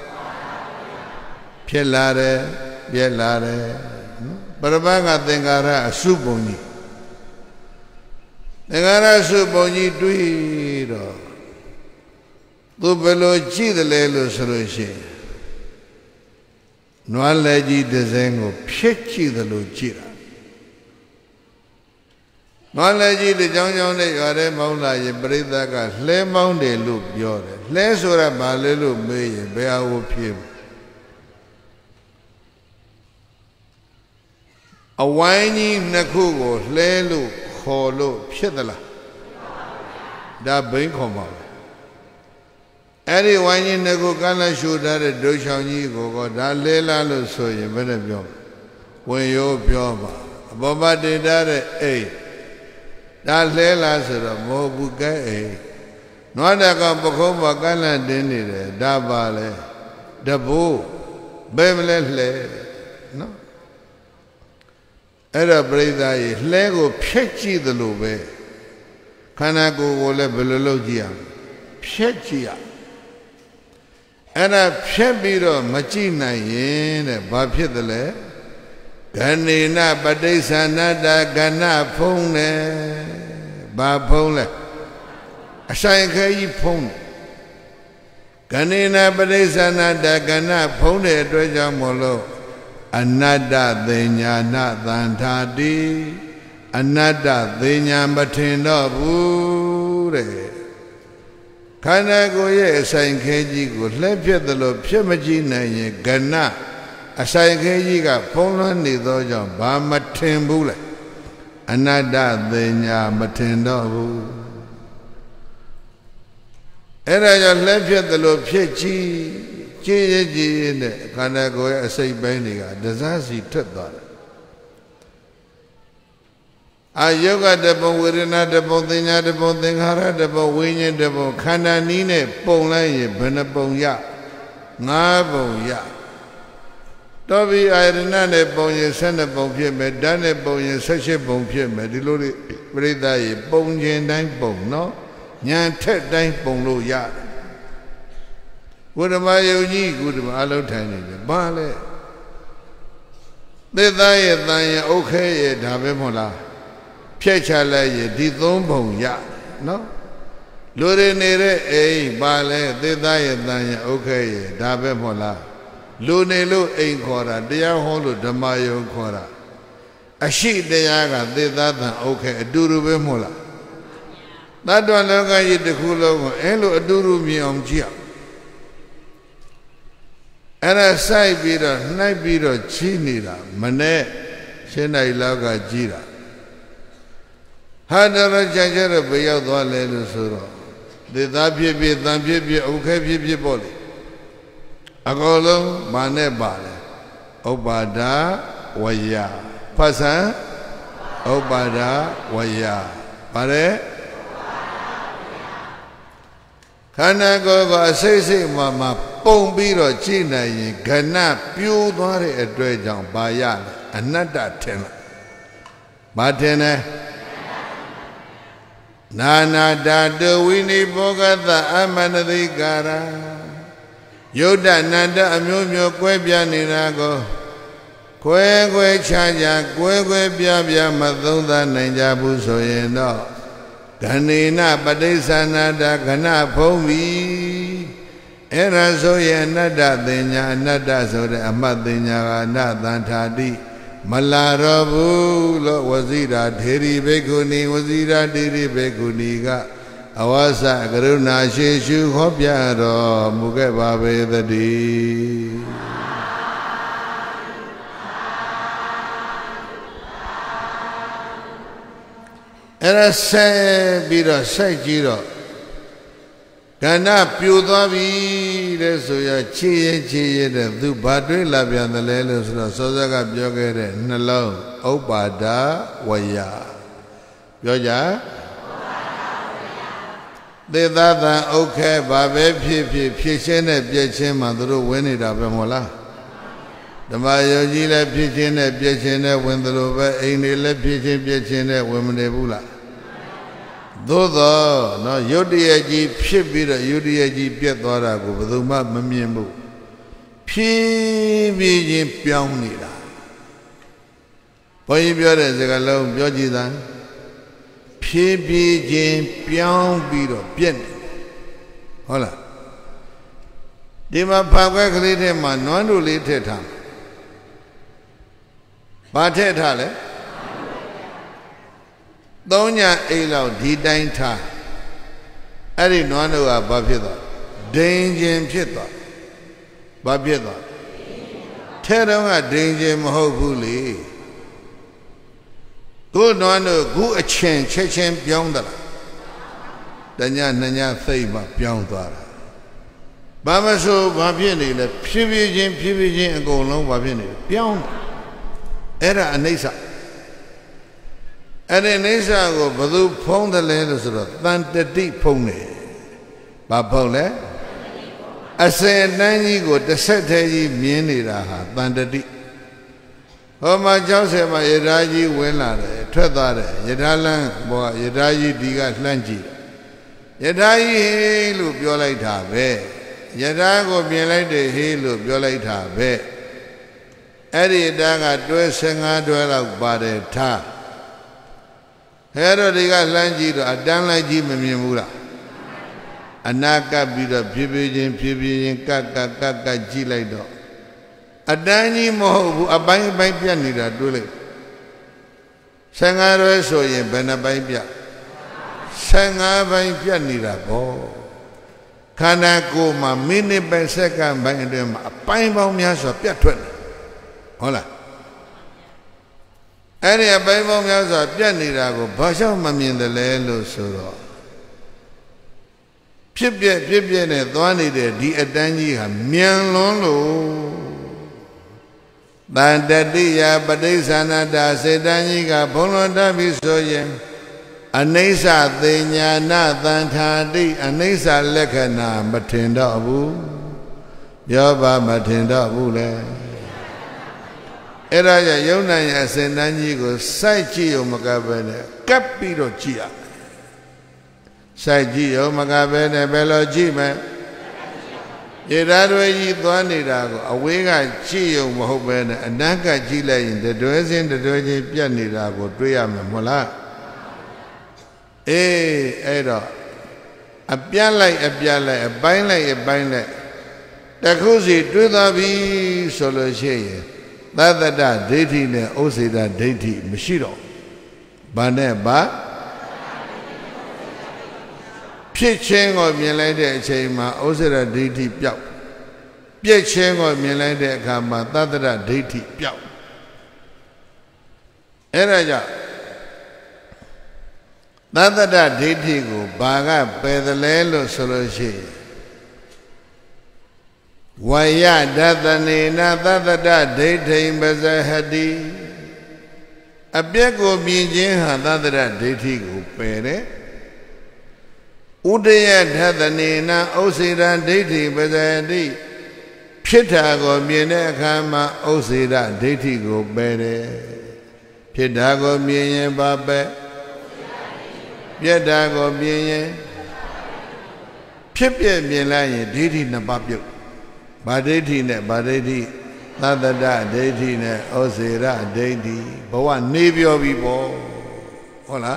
ဖြစ်လာတယ်ပြက်လာတယ်ပရမကသင်္ခါရအစုပုံကြီးသင်္ခါရအစုပုံကြီးတွေ့တော့သူဘယ်လိုကြည့်တယ်လဲလို့ဆိုလို့ရှိရင်နွားလည်းကြီးတစ်စင်းကိုဖြစ်ကြည့်တယ်လို့ကြည့်တာနွားလည်းကြီးတစ်ကြောင်ကြောင်နဲ့ရွာထဲမောင်းလာရင်ပြိဿကလှဲမောင်းတယ်လို့ပြောတယ်လှဲဆိုတာဘာလဲလို့မေးရင်ဘယ်ဟာကိုဖြစ်အဝိုင်းကြီးနှစ်ခုကိုလှဲလို့ခေါ်လို့ဖြစ်သလားဒါဘိန်းခေါ်ပါပဲအဲ့ဒီဝိုင်းကြီးနှစ်ခုကလည်းရှူထားတဲ့ဒုချောင်ကြီးကိုကဒါလဲလားလို့ဆိုရင်ဘယ်နဲ့ပြောဝင်ရိုးပြောပါအဘောမတင်ထားတဲ့အိတ်ဒါလဲလားဆိုတော့မဟုတ်ဘူးကဲအိတ်နွားတကောင်ပခုံးပေါ်ကလည်းတင်းနေတယ်ဒါပါလေတဘိုးဘယ်မလဲလှဲနော်အဲ့တော့ပရိသတ်ကြီးလှဲကိုဖျက်ကြည့်သလိုပဲခန္ဓာကိုယ်ကိုလည်းဘယ်လိုလုပ်ကြည့်ရမလဲဖျက်ကြည့်ရအဲ့ဒါဖျက်ပြီးတော့မကြည့်နိုင်ရင်တဲ့ဘာဖြစ်သလဲဂဏေနပဋိစ္ဆာနတကဏဖုံးတယ်ဘာဖုံးလဲအဆိုင်ခဲကြီးဖုံးဂဏေနပဋိစ္ဆာနတကဏဖုံးတဲ့အတွက်ကြောင့်မို့လို့အနတ္တသေညာနာသံထာတိအနတ္တသေညာမထင်တော့ဘူးတဲ့ခန္ဓာကိုယ်ရဲ့အဆိုင်ခဲကြီးကိုလှည့်ဖြစ်သလိုဖြစ်မကြည့်နိုင်ရင်ကဏအဆိုင်ခဲကြီးကဖုံးလွှမ်းနေသောကြောင့်ဘာမထင်ဘူးလေအနတ္တသေညာမထင်တော့ဘူးအဲ့ဒါကြောင့်လှည့်ဖြစ်သလိုဖြစ်ကြည့်ကြည်ရကြည်နဲ့ခန္ဓာကိုယ်ရဲ့အစိတ်ပိုင်းတွေကဒဇစီထွက်သွားတယ်အာယောဂတပုံဝေဒနာတပုံသင်ညာတပုံသင်္ခါရတပုံဝိညာဉ်တပုံခန္ဓာနီးနဲ့ပုံလိုက်ရင်ဘယ်နှပုံရငါးပုံရတောဘီအာရဏနဲ့ပုံရင်ဆယ်နှစ်ပုံဖြစ်မယ်ဓာတ်နဲ့ပုံရင်ဆယ်ရှစ်ပုံဖြစ်မယ်ဒီလိုလေးပြိဿရေပုံခြင်းတိုင်းပုံနော်ညာထက်တိုင်းပုံလို့ရတယ်ကုဓမယုံကြီးကုဓမအလုံးထိုင်နေတယ်ဘာလဲသစ္စာရဲ့တန်ရဲ့ဥခဲရဲ့ဒါပဲမဟုတ်လားဖြက်ချလိုက်ရင်ဒီသုံးပုံရနော်လူတွေနေတဲ့အိမ်ဘာလဲသစ္စာရဲ့တန်ရဲ့ဥခဲရဲ့ဒါပဲမဟုတ်လားလူနေလို့အိမ်ခေါ်တာတရားဟောလို့ဓမ္မယုံခေါ်တာအရှိတရားကသစ္စာတန်ဥခဲအတူတူပဲမဟုတ်လားသတ္တဝါလောကကြီးတစ်ခုလုံးကိုအဲလိုအတူတူမြင်အောင်ကြည့်အဲ့ဒါစိုက်ပြီးတော့နှိုက်ပြီးတော့ချီးနေတာမနဲ့ရှင်းနိုင်လောက်ကကြည့်တာဟာတော့ကြကြတော့ဘယ်ရောက်သွားလဲလို့ဆိုတော့သေသားဖြစ်ဖြစ်တန်ဖြစ်ဖြစ်ဥခဲဖြစ်ဖြစ်ပေါ့လေအကုန်လုံးမာနဲ့ပါလေဥပ္ပါဒဝယဖတ်ဆံဥပ္ပါဒဝယပါတယ်ခန္ဓာကိုယ်ကအစိတ်စိတ်မှမှပုံပြီးတော့ကြည့်နိုင်ရင်ခဏပြိုးသွားတဲ့အတွက်ကြောင့်ဘာရလဲအနတ္တထင်လားဘာထင်လဲ Nana dadu wini bogata amanadikara Yoda nanda amyomyo kwe bya nirago Kwe kwe chaja kwe kwe bya bya madhunda nanja buso yendo Ganina padaisanada gana phombi Era soye nada denya nada sode amadenya na dantadi Malarabu lo wazira dheri bekuni wazira dheri bekuni ga awasa karuna sheshu khopya ro muke babe thadi Era se biro se jiro Kana piu twa bi le so ya chi ye chi ye de tu ba twai la pyan de le lo so do so so ka pyo ke de nalong Uppada waya Pyo ja De da da okay ba be phit phit phit chin ne pyet chin ma tu do win nida be mo la Dhamma yo ji le phit chin ne pyet chin ne win thalo be ain ne le phit chin pyet chin ne win ma ne bu la Though no Yodiyaji Pibira Yodiyaji Pietwara go Buduma Mamimu Pibijin Pionira Poybiore Zegalo Biojidan Pibijin Pion Biro Pien Hola Dima Pagua Klitema Nondu Litetam Batetale Donya elo di dain tha Eri nwan do ga ba phit twa Dain chin phit twa Ba phit twa The taung ga dain chin ma hout bu le Ko nwan do gu achin chet chin pyaung da la Tanya nanya thai ma pyaung twa la Ba ma so ba phit ni le phit phit chin phit phit chin a kaung long ba phit ni pyaung Era anaisa Ere nisa go badu phong de le lo so do tantati phong ne ba phong le Asen nan ji ko taset the ji myin nida ha tantati Ho ma chau se ma yada ji win la de thwet twa de yada lan bo yada ji di ga hlan ji Yada ji he lo pyo lai tha be Yada ko myin lai de he lo pyo lai tha be Eri yada ga twelve fifteen twelve lak pa de tha Hero diga lanji do adan lanji ma myin bu la Anaka bi do phit phit chin phit phit chin kat kat kat kat ji lai do Adan ji ma hout bu a bain bain pyat nida twai lai fifteen twelve so yin bena bain pyat fifteen bain pyat nida po Khana ko ma minute bain second bain atwain ma a bain paung mya swa pyat thwet ne Hola Eri a bain paung mya swa pyat nida ko ba shaw ma myin de le lo so do Phit pyat phit pyat ne twa ni de di atan ji ha myan lon lo Tantati ya padaisanada setan ji ka phong lon tat pi so yin Anaisa thinyana thantati anaisa lakkana ma thin daw bu Pyo ba ma thin daw bu le Era ja yau nan ya asin nan ji ko sai chi yo ma ka be ne kap pi do chi ya Sai chi yo ma ka be ne be lo chi me Yada dwe ji twa nida ko awe ga chi yo ma hout be ne anan ka chi lai yin de dwe sin de dwe chin pyat nida ko twai ya me mo la Eh edo a pyat lai a pyat lai a bain lai a bain lai Takhu si twai twa bi so lo shi yin Tathata daithi ne Useda daithi mashi do Ba ne ba Phit chin ko myin lai de achain ma Useda daithi pyauk Pyet chin ko myin lai de akha ma Tathata daithi pyauk Era ja Tathata daithi ko ba ga pe de le lo so lo shi Vaya dathanena tathata daithi pasahati Apyat ko myin chin ha tathata daithi ko pe de Udaya dathanena Useda daithi pasahati Phit tha ko myin de akha ma Useda daithi ko pe de Phit tha ko myin yin ba pe ပြက်တာကိုမြင်ရင်ဖြစ်ပြမြင်လိုက်ရင်ဒိဋ္ဌိနှစ်ပါးပြုတ်ဗာဒိဋ္ဌိနဲ့ဗာဒိဋ္ဌိသတ္တတဒိဋ္ဌိနဲ့ဩစေရဒိဋ္ဌိဘဝနေပြောပြီပေါ့ဟုတ်လား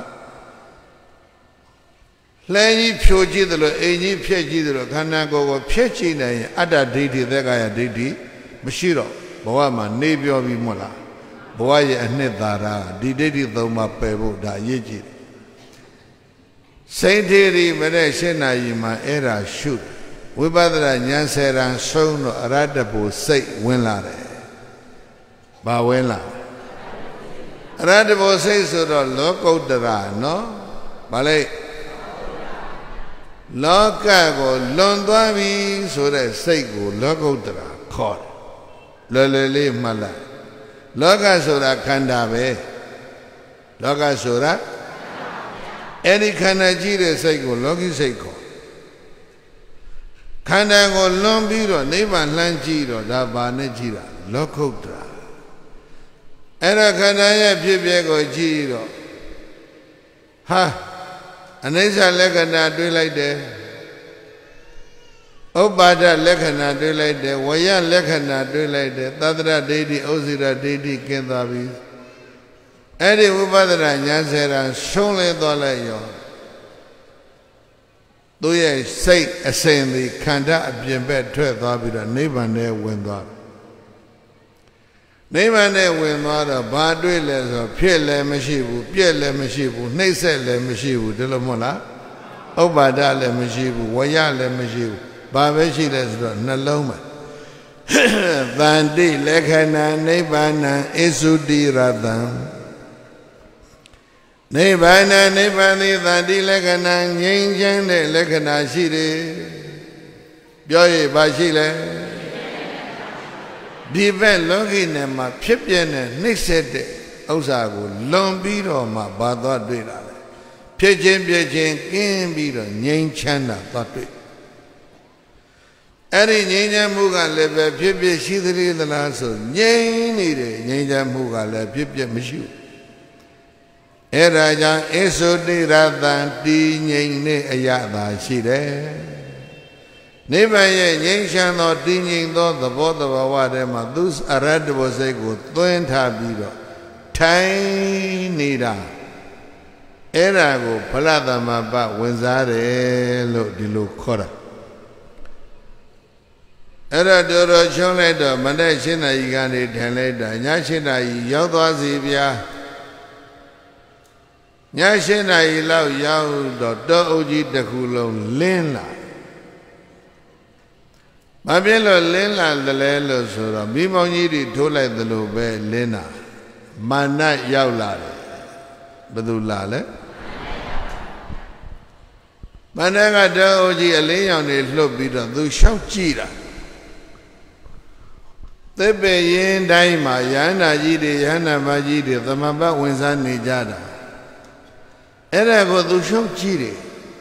လှဲကြီးဖြိုကြည့်သလိုအိမ်ကြီးဖြက်ကြည့်သလိုခန္ဓာကိုယ်ကိုဖြက်ကြည့်နိုင်ရင်အတ္တဒိဋ္ဌိသက်ကာယဒိဋ္ဌိမရှိတော့ဘဝမှာနေပြောပြီမို့လားဘဝရဲ့အနှစ်သာရဒီဒိဋ္ဌိသုံးပါးပယ်ဖို့ဒါအရေးကြီးတယ်စိတ်ထေရီမတဲ့ရှင်းနာကြီးမှာအဲ့ဒါရှုဝိပဿနာဉာဏ်ဆယ်ရန်ဆုံးတော့အရတ္တဘူစိတ်ဝင်လာတယ်ဘာဝင်လာအရတ္တဘူစိတ်ဆိုတော့လောကုတ္တရာနော်ဘာလဲလောကကိုလွန်သွားပြီဆိုတဲ့စိတ်ကိုလောကုတ္တရာခေါ်တယ်လွယ်လွယ်လေးမှတ်လိုက်လောကဆိုတာခန္ဓာပဲလောကဆိုတာအဲ့ဒီခန္ဓာကြီးတဲ့စိတ်ကိုလောကီစိတ်ခေါ်ခန္ဓာကိုလွန်ပြီးတော့နိဗ္ဗာန်လှမ်းကြည့်တော့ဒါဘာနဲ့ကြည့်တာလောကုတ္တရာအဲ့ဒါခန္ဓာရဲ့ဖြစ်ပျက်ကိုကြည့်တော့ဟာအနိစ္စလက္ခဏာတွေးလိုက်တယ်ဥပ္ပါဒလက္ခဏာတွေးလိုက်တယ်ဝယလက္ခဏာတွေးလိုက်တယ်သတ္တရဒိဋ္ဌိဩဇိရဒိဋ္ဌိကျင်းသွားပြီအဲ့ဒီဝိပဿနာဉာဏ်စေရာရှုံးလဲသွားလိုက်ရောသူရဲ့စိတ်အစဉ်ဒီခန္ဓာအပြင်ဘက်ထွက်သွားပြီးတော့နိဗ္ဗာန်ထဲဝင်သွားနိဗ္ဗာန်ထဲဝင်သွားတော့ဘာတွေ့လဲဆိုဖြစ်လည်းမရှိဘူးပြက်လည်းမရှိဘူးနှိမ့်ဆက်လည်းမရှိဘူးဒီလိုမဟုတ်လားဥပ္ပါဒလည်းမရှိဘူးဝယလည်းမရှိဘူးဘာပဲရှိလဲဆိုတော့နှလုံးမှာသန္တိလက္ခဏာနိဗ္ဗာန်ဣသုတိရတံနိဗ္ဗာန်နိဗ္ဗာန်သည်သန္တိလက္ခဏာငြိမ်းချမ်းတဲ့လက္ခဏာရှိတယ်ပြောရပါရှိလဲဒီဘက်လောကီနယ်မှာဖြစ်ပြတဲ့နှိမ့်ဆက်တဲ့ဥစ္စာကိုလွန်ပြီးတော့မှဘာသွားတွေ့တာလဲဖြစ်ချင်းပြချင်းကင်းပြီးတော့ငြိမ်းချမ်းတာသွားတွေ့အဲ့ဒီငြိမ်းချမ်းမှုကလည်းပဲဖြစ်ဖြစ်ရှိသေးသလားဆိုငြိမ်းနေတယ်ငြိမ်းချမ်းမှုကလည်းဖြစ်ဖြစ်မရှိဘူးအဲ့ဒါကြောင့်ဣသုတိရတံတည်ငြိမ်တဲ့အရာသာရှိတယ်နိဗ္ဗာန်ရဲ့ငြိမ်းချမ်းသောတည်ငြိမ်သောသဘောတဘာဝထဲမှာသူအရတ္တဘစိတ်ကိုသွင်းထားပြီးတော့ထိုင်နေတာအဲ့ဒါကိုဖလသမပဝင်စားတယ်လို့ဒီလိုခေါ်တာအဲ့တော့တော်တော်ချုံးလိုက်တော့မနေ့ရှင်းနာကြီးကနေထိုင်လိုက်တာညရှင်းနာကြီးရောက်သွားစီဗျာညရှင်းနာရီလောက်ရောက်တော့တောအုပ်ကြီးတစ်ခုလုံးလင်းလာမပြည့်လို့လင်းလာတယ်လဲလို့ဆိုတော့မိမောင်ကြီးတွေထိုးလိုက်သလိုပဲလင်းတာမာနရောက်လာတယ်ဘယ်သူလာလဲမာနကတောအုပ်ကြီးအလင်းရောင်တွေလှုပ်ပြီးတော့သူရှောက်ကြည့်တာသစ်ပင်ရင်တိုင်းမှာယန္တာကြီးတွေယန္တာမကြီးတွေသမဘဝင်စားနေကြတာအဲ့ဒါကိုသူရှုံးကြည့်တယ်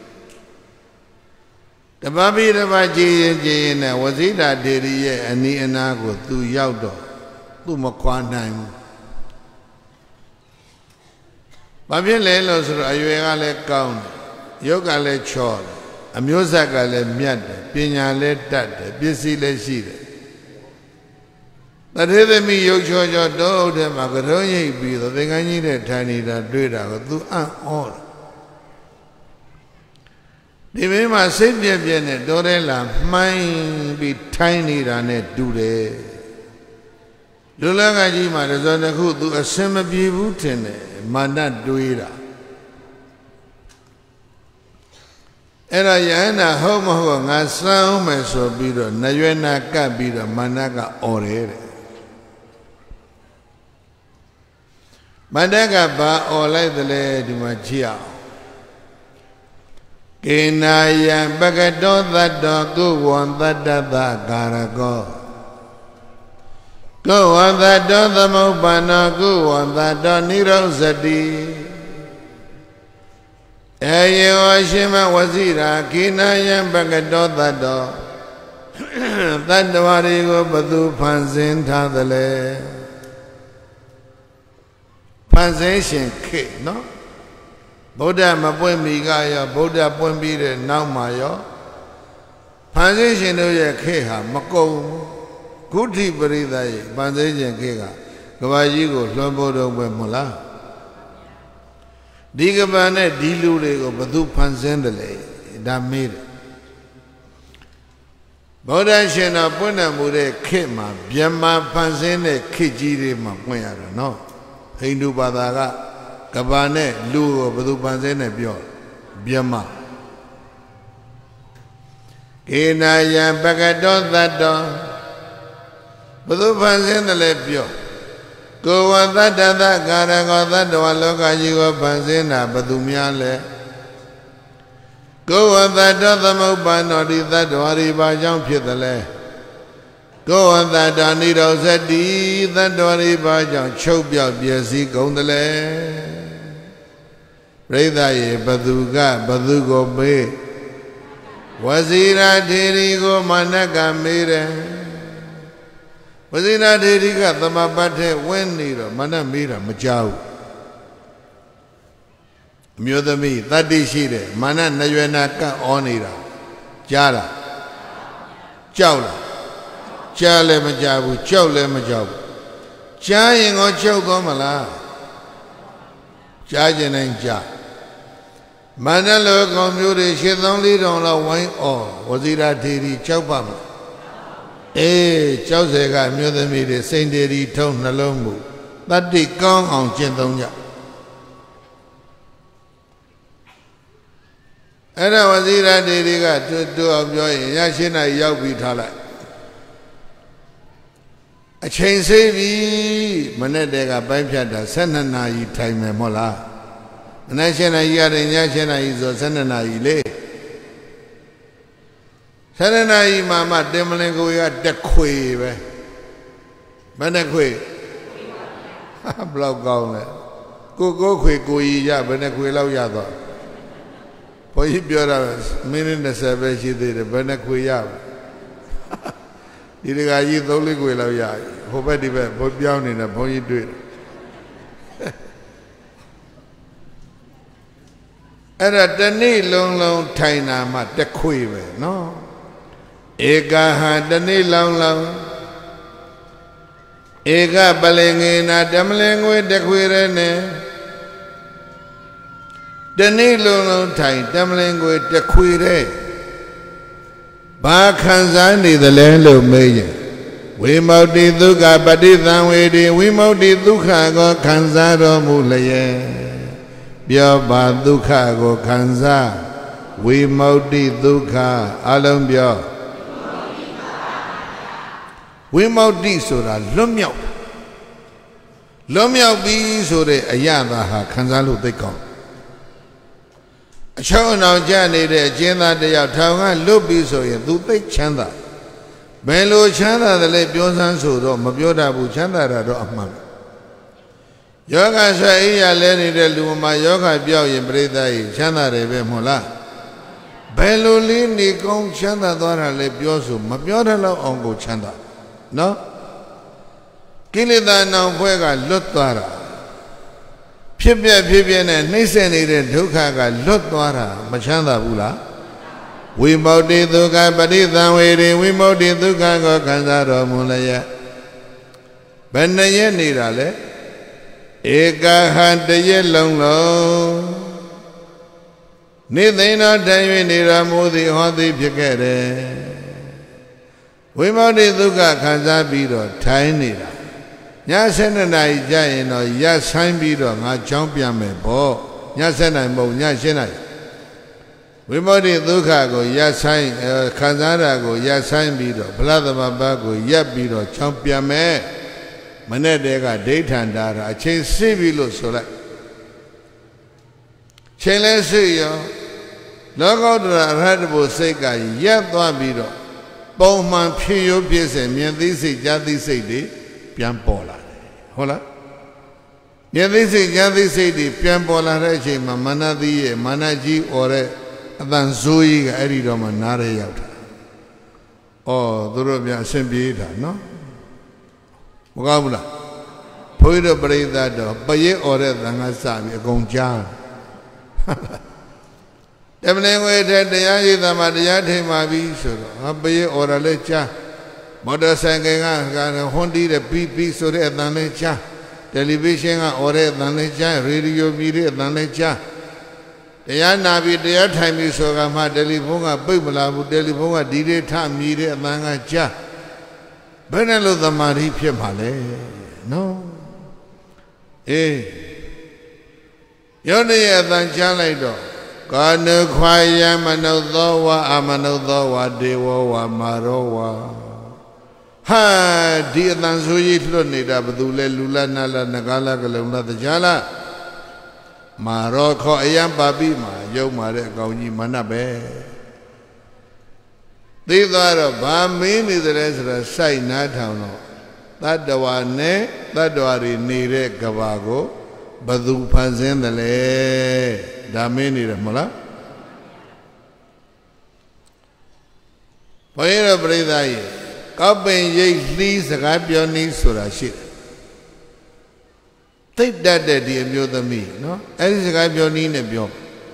တပပိတပကြည်ရင်ကြည်ရင်နဲ့ဝဇိတာဒေရီရဲ့အနီးအနားကိုသူရောက်တော့သူမခွာနိုင်ဘူးဘာဖြစ်လဲလို့ဆိုတော့အရွယ်ကလည်းကောင်းတယ်ရုပ်ကလည်းချော့တယ်အမျိုးဆက်ကလည်းမြတ်တယ်ပညာလည်းတတ်တယ်ပစ္စည်းလည်းရှိတယ်တထေသမီးရုပ်ချောချောတောအုပ်ထဲမှာကရုံးရိပ်ပြီးတော့သင်္ကန်းကြီးနဲ့ထိုင်နေတာတွေ့တာကိုသူအံ့ဩတယ်ဒီမင်းမှာစိတ်ပြည့်ပြည့်နဲ့တော်တယ်လားမှိုင်းပြီးထိုင်နေတာနဲ့တူတယ်လူလကကြီးမှာတစ်စုံတစ်ခုသူအစင်မပြေဘူးထင်တယ်မာနတွေးတာအဲ့တော့ယဟန္တာဟုတ်မဟုတ်ငါစမ်းမယ်ဆိုပြီးတော့နရွယ်နာကပ်ပြီးတော့မာနကအော်တယ်တဲ့မန္တကဘာအော်လိုက်တယ်လေဒီမှာကြည့်အောင်ကေနာယံပကတောသတ္တောကုဝံသတ္တသကာရကောကုဝံသတ္တောသမုပ္ပန္နောကုဝံသတ္တောနိရောဇတိအေယောရှင်မဝစီရာကေနာယံပကတောသတ္တောသတ္တဝါတွေကိုဘသူဖန်ဆင်းထားသလဲဖန်ဆင်းရှင်ခေနော် Buddha maပွင့်မိကရောဗုဒ္ဓပွင့်ပြီးတဲ့နောက်မှာရောဖန်ဆင်းရှင်တို့ရဲ့ခေတ်ဟာမကုန်ခုထိပရိသတ်ရဲ့ဖန်ဆင်းရှင်ခေတ်ကကဘာကြီးကိုလွှမ်းမိုးတော့ပဲမဟုတ်လားဒီကဘာနဲ့ဒီလူတွေကိုဘသူဖန်ဆင်းတယ်လဲဒါမေးတယ်ဗုဒ္ဓရှင်တော်ပွင့်တော်မူတဲ့ခေတ်မှာဗြဟ္မာဖန်ဆင်းတဲ့ခေတ်ကြီးတွေမှာပွင့်ရတာနော်ဟိန္ဒူဘာသာကကဘာနဲ့လူကိုဘသူဖန်ဆင်းတယ်ပြောဗြဟ္မာကေနာယံပကတောသတ္တောဘသူဖန်ဆင်းတယ်လဲပြောကိုဝသတ္တသကာရကောသတ္တဝလောကကြီးကိုဖန်ဆင်းတာဘသူများလဲကိုဝသတ္တသမုပ္ပန္နောဒီသတ္တဝါတွေဘာကြောင့်ဖြစ်သလဲကိုဝသတ္တနိရောဇတိသတ္တဝါတွေဘာကြောင့်ချုပ်ပြောက်ပျက်စီးကုန်သလဲပရိသတ်ရေဘသူကဘသူကိုမေးဝစီရာထေရီကိုမာနကမေးတယ်ဝစီရာထေရီကသမပတ်ထဲဝင်းနေတော့မာနမေးတာမကြောက်အမျိုးသမီးတတ္တိရှိတယ်မာနနရွယ်နာကန့်ဩနေတာကြားလားကြောက်လားကြားလည်းမကြားဘူးကြောက်လည်းမကြောက်ဘူးကြားရင်ကောကြောက်သွားမလားကြားခြင်းတိုင်းကြားမာနလောကောင်မျိုးတွေရှင်းသုံးလေးတောင်လောက်ဝိုင်းအော်ဝစီရာထေရီကြောက်ပါမလားအေးကြောက်စေကမြို့သမီးတွေစိန်တေရီထုံးနှလုံးမူတတ္တိကောင်းအောင်ကျင့်သုံးကြအဲ့ဒါဝစီရာထေရီကတူတူအောင်ပြောရင်ရရှင်းနိုင်ရောက်ပြီးထားလိုက်အချိန်စေးပြီမနေ့တည်းကပိုင်းဖြတ်တာ၁၂နာရီထိုင်မယ်မဟုတ်လားမနေ့ရှင်းနိုင်ရတယ်ညရှင်းနိုင်ဆို၁၂နာရီလေ၁၂နာရီမှမှတင်မလင်ကိုကတက်ခွေပဲဘယ်နဲ့ခွေဘလောက်ကောင်းလဲကိုကိုခွေကိုကြီးရဘယ်နဲ့ခွေလောက်ရတော့ဘုန်းကြီးပြောတာမိနစ်၂၀ပဲရှိသေးတယ်ဘယ်နဲ့ခွေရဒီတကကြီးသုံးလေးခွေလောက်ရဟိုဘက်ဒီဘက်ဘုပြောင်းနေတာဘုန်းကြီးတွေ့တယ်အဲ့ဒါတနေ့လုံးလုံးထိုင်တာမှတခွေပဲနော်ဧကဟာတနေ့လုံးလုံးဧကပလင်ငေနာဓမ္မလင်ငွေတခွေရဲနဲ့တနေ့လုံးလုံးထိုင်ဓမ္မလင်ငွေတခွေရဲဘာခံစားနေသလဲလို့မေးရင်ဝိမု ക്തി ဒုက္ခပဋိသံဝေဒီဝိမု ക്തി ဒုက္ခကိုခံစားတော်မူလျက်ပြောပါဒုက္ခကိုခံစားဝိမု ക്തി ဒုက္ခအလုံးပြောဝိမု ക്തി ဆိုတာလွတ်မြောက်လွတ်မြောက်ပြီဆိုတဲ့အရသာဟာခံစားလို့သိကောင်းအချောင်းအောင်ကြနေတဲ့အကျဉ်းသားတယောက်ထောင်ကလွတ်ပြီဆိုရင်သူသိချမ်းသာဘယ်လိုချမ်းသာတယ်လဲပြောစမ်းဆိုတော့မပြောတတ်ဘူးချမ်းသာတာတော့အမှန်ပဲယောဂဆွဲအိယာလဲနေတဲ့လူမှာယောဂပြောက်ရင်ပြိဿကြီးချမ်းသာတယ်ပဲမဟုတ်လားဘယ်လိုလေးနေကောင်းချမ်းသာသွားတာလဲပြောဆိုမပြောတတ်တော့အောင်ကိုချမ်းသာနော်ကိလေသာနောင်ဖွဲကလွတ်သွားတာဖြစ်ပြဖြစ်ပြနဲ့နှိမ့်ဆက်နေတဲ့ဒုက္ခကလွတ်သွားတာမချမ်းသာဘူးလားဝိမု ക്തി ဒုက္ခပဋိသံဝေဒီဝိမု ക്തി ဒုက္ခကိုခံစားတော်မူလျက်ဘယ်နှရက်နေတာလဲဧကဟံတရက်လုံးလုံးနေသိသောတိုင်၍နေရမူသည်ဟောသည်ဖြစ်ခဲ့တယ်ဝိမု ക്തി ဒုက္ခခံစားပြီးတော့ထိုင်နေတာည၁၂နာရီကြာရင်တော့ရဆိုင်ပြီးတော့ငါချောင်းပြန်မယ်ပေါ့ည၁၂နာရီမဟုတ်ည၈နာရီဝိမု ക്തി ဒုက္ခကိုရဆိုင်ခံစားတာကိုရဆိုင်ပြီးတော့ဗလသမဘကိုရပ်ပြီးတော့ချောင်းပြန်မယ်မနဲ့တည်းကဒိဋ္ဌံတာအချိန်စိပြီလို့ဆိုလိုက်ချိန်လဲစိရောလောကုတ္တရာအရဟတဘုစိတ်ကရပ်သွားပြီးတော့ပုံမှန်ဖြစ်ရုပ်ဖြစ်စေမြင်သိစိတ်ကြားသိစိတ်တွေပြန်ပေါ်လာတယ်ဟုတ်လားမြင်သိစိတ်ကြားသိစိတ်တွေပြန်ပေါ်လာတဲ့အချိန်မှာမာနတိရဲ့မာနကြီးអော်တဲ့အတန်ဇိုးကြီးကအဲ့ဒီတော့မှနားရဲရောက်တာဩသူတို့ပြန်အဆင်ပြေတာနော်မကောင်းဘူးလားဘုန်းကြီးတို့ပရိသတ်တော်ပရိဩတဲ့သံဃာစပြီအကုန်ကြားတမလင်ဝေတဲ့တရားရည်သမတရားထိမှပြီးဆိုတော့ဟာပေးအော်ရလဲချာမော်တော်ဆိုင်ကယ်ကဟွန်တီးတဲ့ပီပီဆိုတဲ့အတန်လဲချာတယ်လီဗီရှင်းကအော်တဲ့အတန်လဲချာရေဒီယိုမြည်တဲ့အတန်လဲချာတရားနာပြီးတရားထိုင်ပြီးဆိုကမှတယ်လီဖုန်းကပိတ်မလာဘူးတယ်လီဖုန်းကဒီလေးထမြည်တဲ့အတန်ကချာဘယ်နဲ့လို့သမာဓိဖြစ်မှာလဲနော်အေးယောနိရဲ့အတန်ချမ်းလိုက်တော့ကာနုခွာယမနုသောဝါအမနုသောဝါဒေဝဝါမာရောဝါဟာဒီအတန်ဆိုကြီးလွတ်နေတာဘယ်သူလဲလူလနာလနဂါလကလုံလတရားလားမာရောခေါ်အယံပါပိမှာရုံမာတဲ့အကောင်ကြီးမနတ်ပဲသိသွားတော့ဗာမင်းနေတယ်ဆိုတော့စိုက်နားထောင်တော့တတ္တဝါနဲ့တတ္တဝါတွေနေတဲ့ကဘာကိုဘယ်သူဖန်ဆင်းတယ်လဲဒါမင်းနေတယ်မဟုတ်လားဘုရားရပရိသတ်ရဲ့ကောက်ပင်ရိပ်လှီးစကားပြောနည်းဆိုတာရှိတယ်သိတတ်တဲ့ဒီအမျိုးသမီးနော်အဲ့ဒီစကားပြောနည်းနဲ့ပြော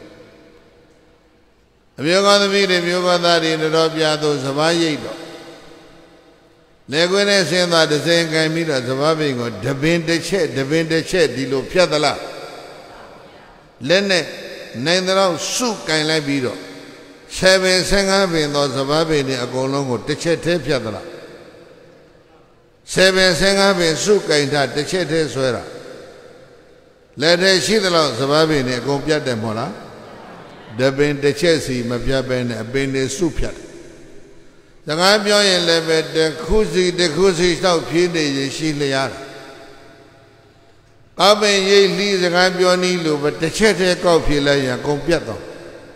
အမျိုးကောင်းသမီးတွေမျိုးကောင်းသားတွေတော်ပြသို့စဘာရိပ်တော့လေကွင်းနဲ့ဆင်းသွားတစ်စင်ကင်ပြီးတော့စဘာပင်ကိုတပင်တစ်ချက်တပင်တစ်ချက်ဒီလိုဖြတ်သလားလက်နဲ့နိုင်တော့စုကင်လိုက်ပြီးတော့ဆယ်ပင်ဆယ်ငါးပင်သောစဘာပင်တွေအကုန်လုံးကိုတစ်ချက်တည်းဖြတ်သလားဆယ်ပင်ဆယ်ငါးပင်စုကင်ထားတစ်ချက်တည်းဆွဲတာလက်ထဲရှိသလောက်စဘာပင်တွေအကုန်ပြတ်တယ်မဟုတ်လားတပင်တစ်ချက်စီမပြတ်ပဲနဲ့အပင်တွေစုဖြတ်စကားပြောရင်လည်းပဲတစ်ခုစီတစ်ခုစီလျှောက်ဖြည်းနေရရှိလျားတာကောက်ပင်ရိပ်လှီးစကားပြောနည်းလို့ပဲတစ်ချက်တည်းကောက်ဖြည်းလိုက်ရင်အကုန်ပြတ်သွား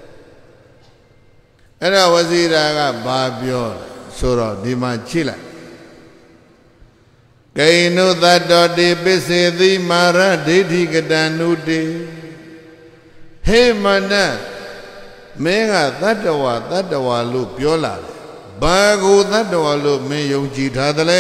အဲ့ဒါဝစီရာကဘာပြောဆိုတော့ဒီမှာကြည့်လိုက်ကိနုသတ္တောတိပစ္စေတိမာရဒိဋ္ဌိကတံနုတိဟေမနမင်းကတတ္တဝါတတ္တဝါလို့ပြောလာတယ်ဘာကိုတတ္တဝါလို့မင်းယုံကြည်ထားသလဲ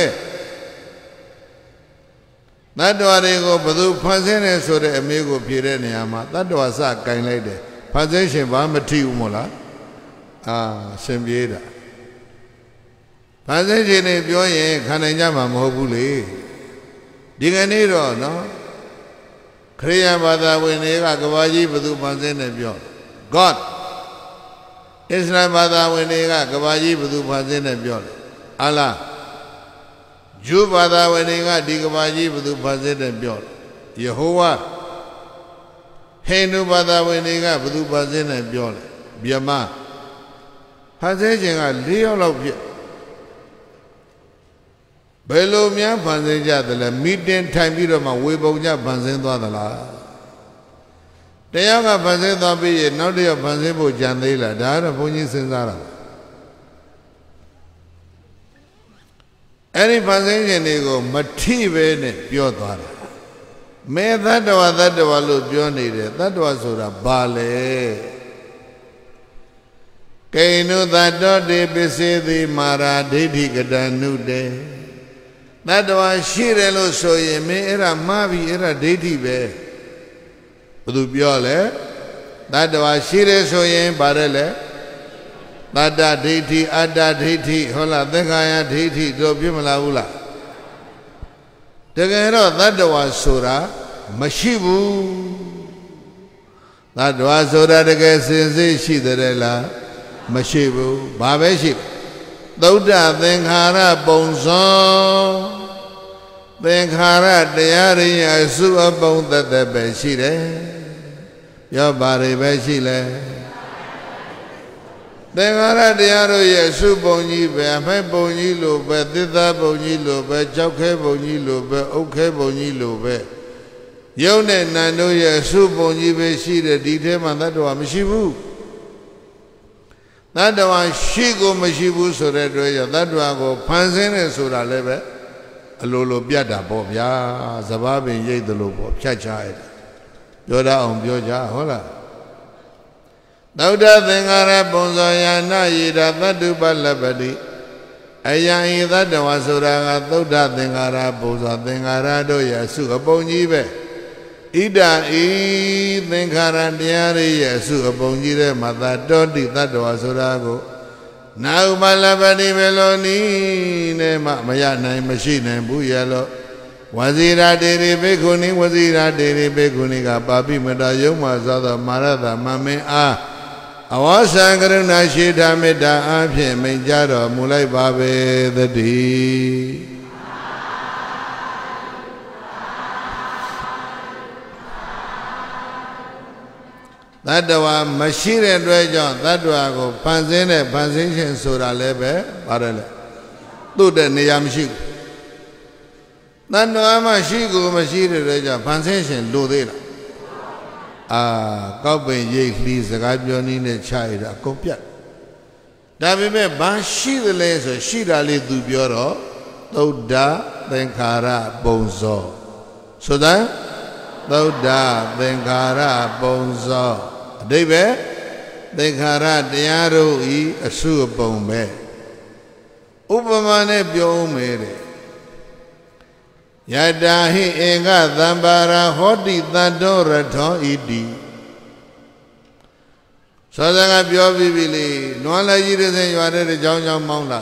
တတ္တဝါတွေကိုဘယ်သူဖန်ဆင်းနေဆိုတဲ့အမေကိုဖြေတဲ့နေရာမှာတတ္တဝါစကင်လိုက်တယ်ဖန်ဆင်းရှင်ဘာမထိဘူးမို့လားအာရှင်ပြေးတာဖန်ဆင်းရှင်နေပြောရင်ခံနိုင်ကြမှာမဟုတ်ဘူးလေဒီကနေ့တော့နော်ခရိယာဘာသာဝင်တွေကကဘာကြီးဘယ်သူဖန်ဆင်းနေပြော God အစ္စလာမ်ဘာသာဝင်တွေကကဘာကြီးဘယ်သူဖန်ဆင်းနေပြောတယ်အလ္လာဟ်ဂျူးဘာသာဝင်တွေကဒီကဘာကြီးဘယ်သူဖန်ဆင်းနေပြောတယ်ယေဟောဝါဟိန္ဒူဘာသာဝင်တွေကဘယ်သူဖန်ဆင်းနေပြောတယ်ဗျမဖန်ဆင်းခြင်းက၄ယောက်လောက်ဖြစ်ဘယ်လိုများဖန်ဆင်းကြသလဲမီတင်ထိုင်ပြီးတော့မှဝေပုံကြဖန်ဆင်းသွားသလားတရားကဖန်ဆင်းသွားပြီးရင်နောက်တစ်ယောက်ဖန်ဆင်းဖို့ကြံသေးလားဒါကတော့ဘုန်းကြီးစဉ်းစားတာအဲ့ဒီဖန်ဆင်းခြင်းတွေကိုမထိပဲနဲ့ပြောသွားတာမေသတ္တဝါသတ္တဝါလို့ပြောနေတယ်သတ္တဝါဆိုတာဘာလဲကိနုသတ္တောတိပစ္စေတိမာရာဒိဋ္ဌိကတံနုတေသတ္တဝါရှိတယ်လို့ဆိုရင်မင်းအဲ့ဒါမှားပြီအဲ့ဒါဒိဋ္ဌိပဲဘယ်သူပြောလဲသတ္တဝါရှိတယ်ဆိုရင်ဗါတယ်လေသတ္တဒိဋ္ဌိအတ္တဒိဋ္ဌိဟုတ်လားသင်္ခါရဒိဋ္ဌိတို့ပြမလားဘူးလားတကယ်တော့သတ္တဝါဆိုတာမရှိဘူးသတ္တဝါဆိုတာတကယ်စင်စစ်ရှိတယ်လားမရှိဘူးဘာပဲရှိသုဒ္ဓသင်္ခါရပုံစောသင်္ခါရတရားရင်းအစုအပုံသက်သက်ပဲရှိတယ်ပြောပါရပဲရှိလဲသင်္ခါရတရားတို့ရဲ့အစုပုံကြီးပဲအမဲ့ပုံကြီးလိုပဲသစ္စာပုံကြီးလိုပဲကြောက်ခဲပုံကြီးလိုပဲအုတ်ခဲပုံကြီးလိုပဲယုံနဲ့နံတို့ရဲ့အစုပုံကြီးပဲရှိတယ်ဒီထဲမှာသတ္တဝါမရှိဘူးသတ္တဝါရှိကိုမရှိဘူးဆိုတဲ့အတွက်ကြောင့်သတ္တဝါကိုဖန်ဆင်းတယ်ဆိုတာလည်းပဲအလိုလိုပြတ်တာပေါ့ဗျာစဘာပင်ရိတ်တယ်လို့ပေါ့ဖြတ်ချရတယ်ပြောတတ်အောင်ပြောကြဟုတ်လားသုဒ္ဓသင်္ခါရပုံဇောယာနယေတာသတ္တုပလပ္ပတိအယံဤသတ္တဝါဆိုတာကသုဒ္ဓသင်္ခါရပုံဇောသင်္ခါရတို့ရဲ့အစုအပုံကြီးပဲဣ Ida I Thengkara Dhyari Yesu Abonjire Mata Dodi Tadwa Surago Nau Malabadi Meloni Nema Mayana Machine Buyalo Wazira Diri Bekuni Wazira Diri Bekuni Papi Medayoma Zada Marada Mame A Awasangaruna Shita Meda Apye Menjaro Mulai Babe the D That one machine and region, that one go Panzin and Panzin Sura Lebe, Parale. Do the Niamshi. That no Amashigo machine region, Panzin, do they? Ah, Goblin Ye, please, the Gabion in a child, a copia. Davibe Banshi the laser, Shida Li Dubioro, Doda, then Kara, Bonzo. So that, Doda, then Kara, Bonzo. David, they Kara Diaro E. a sewer bone bed. Upamane Bio Mere Yadahi Ega Dambara Hoti Tadora To Idi. So that I Bio Vivili, no one like you say you are the John John Mount.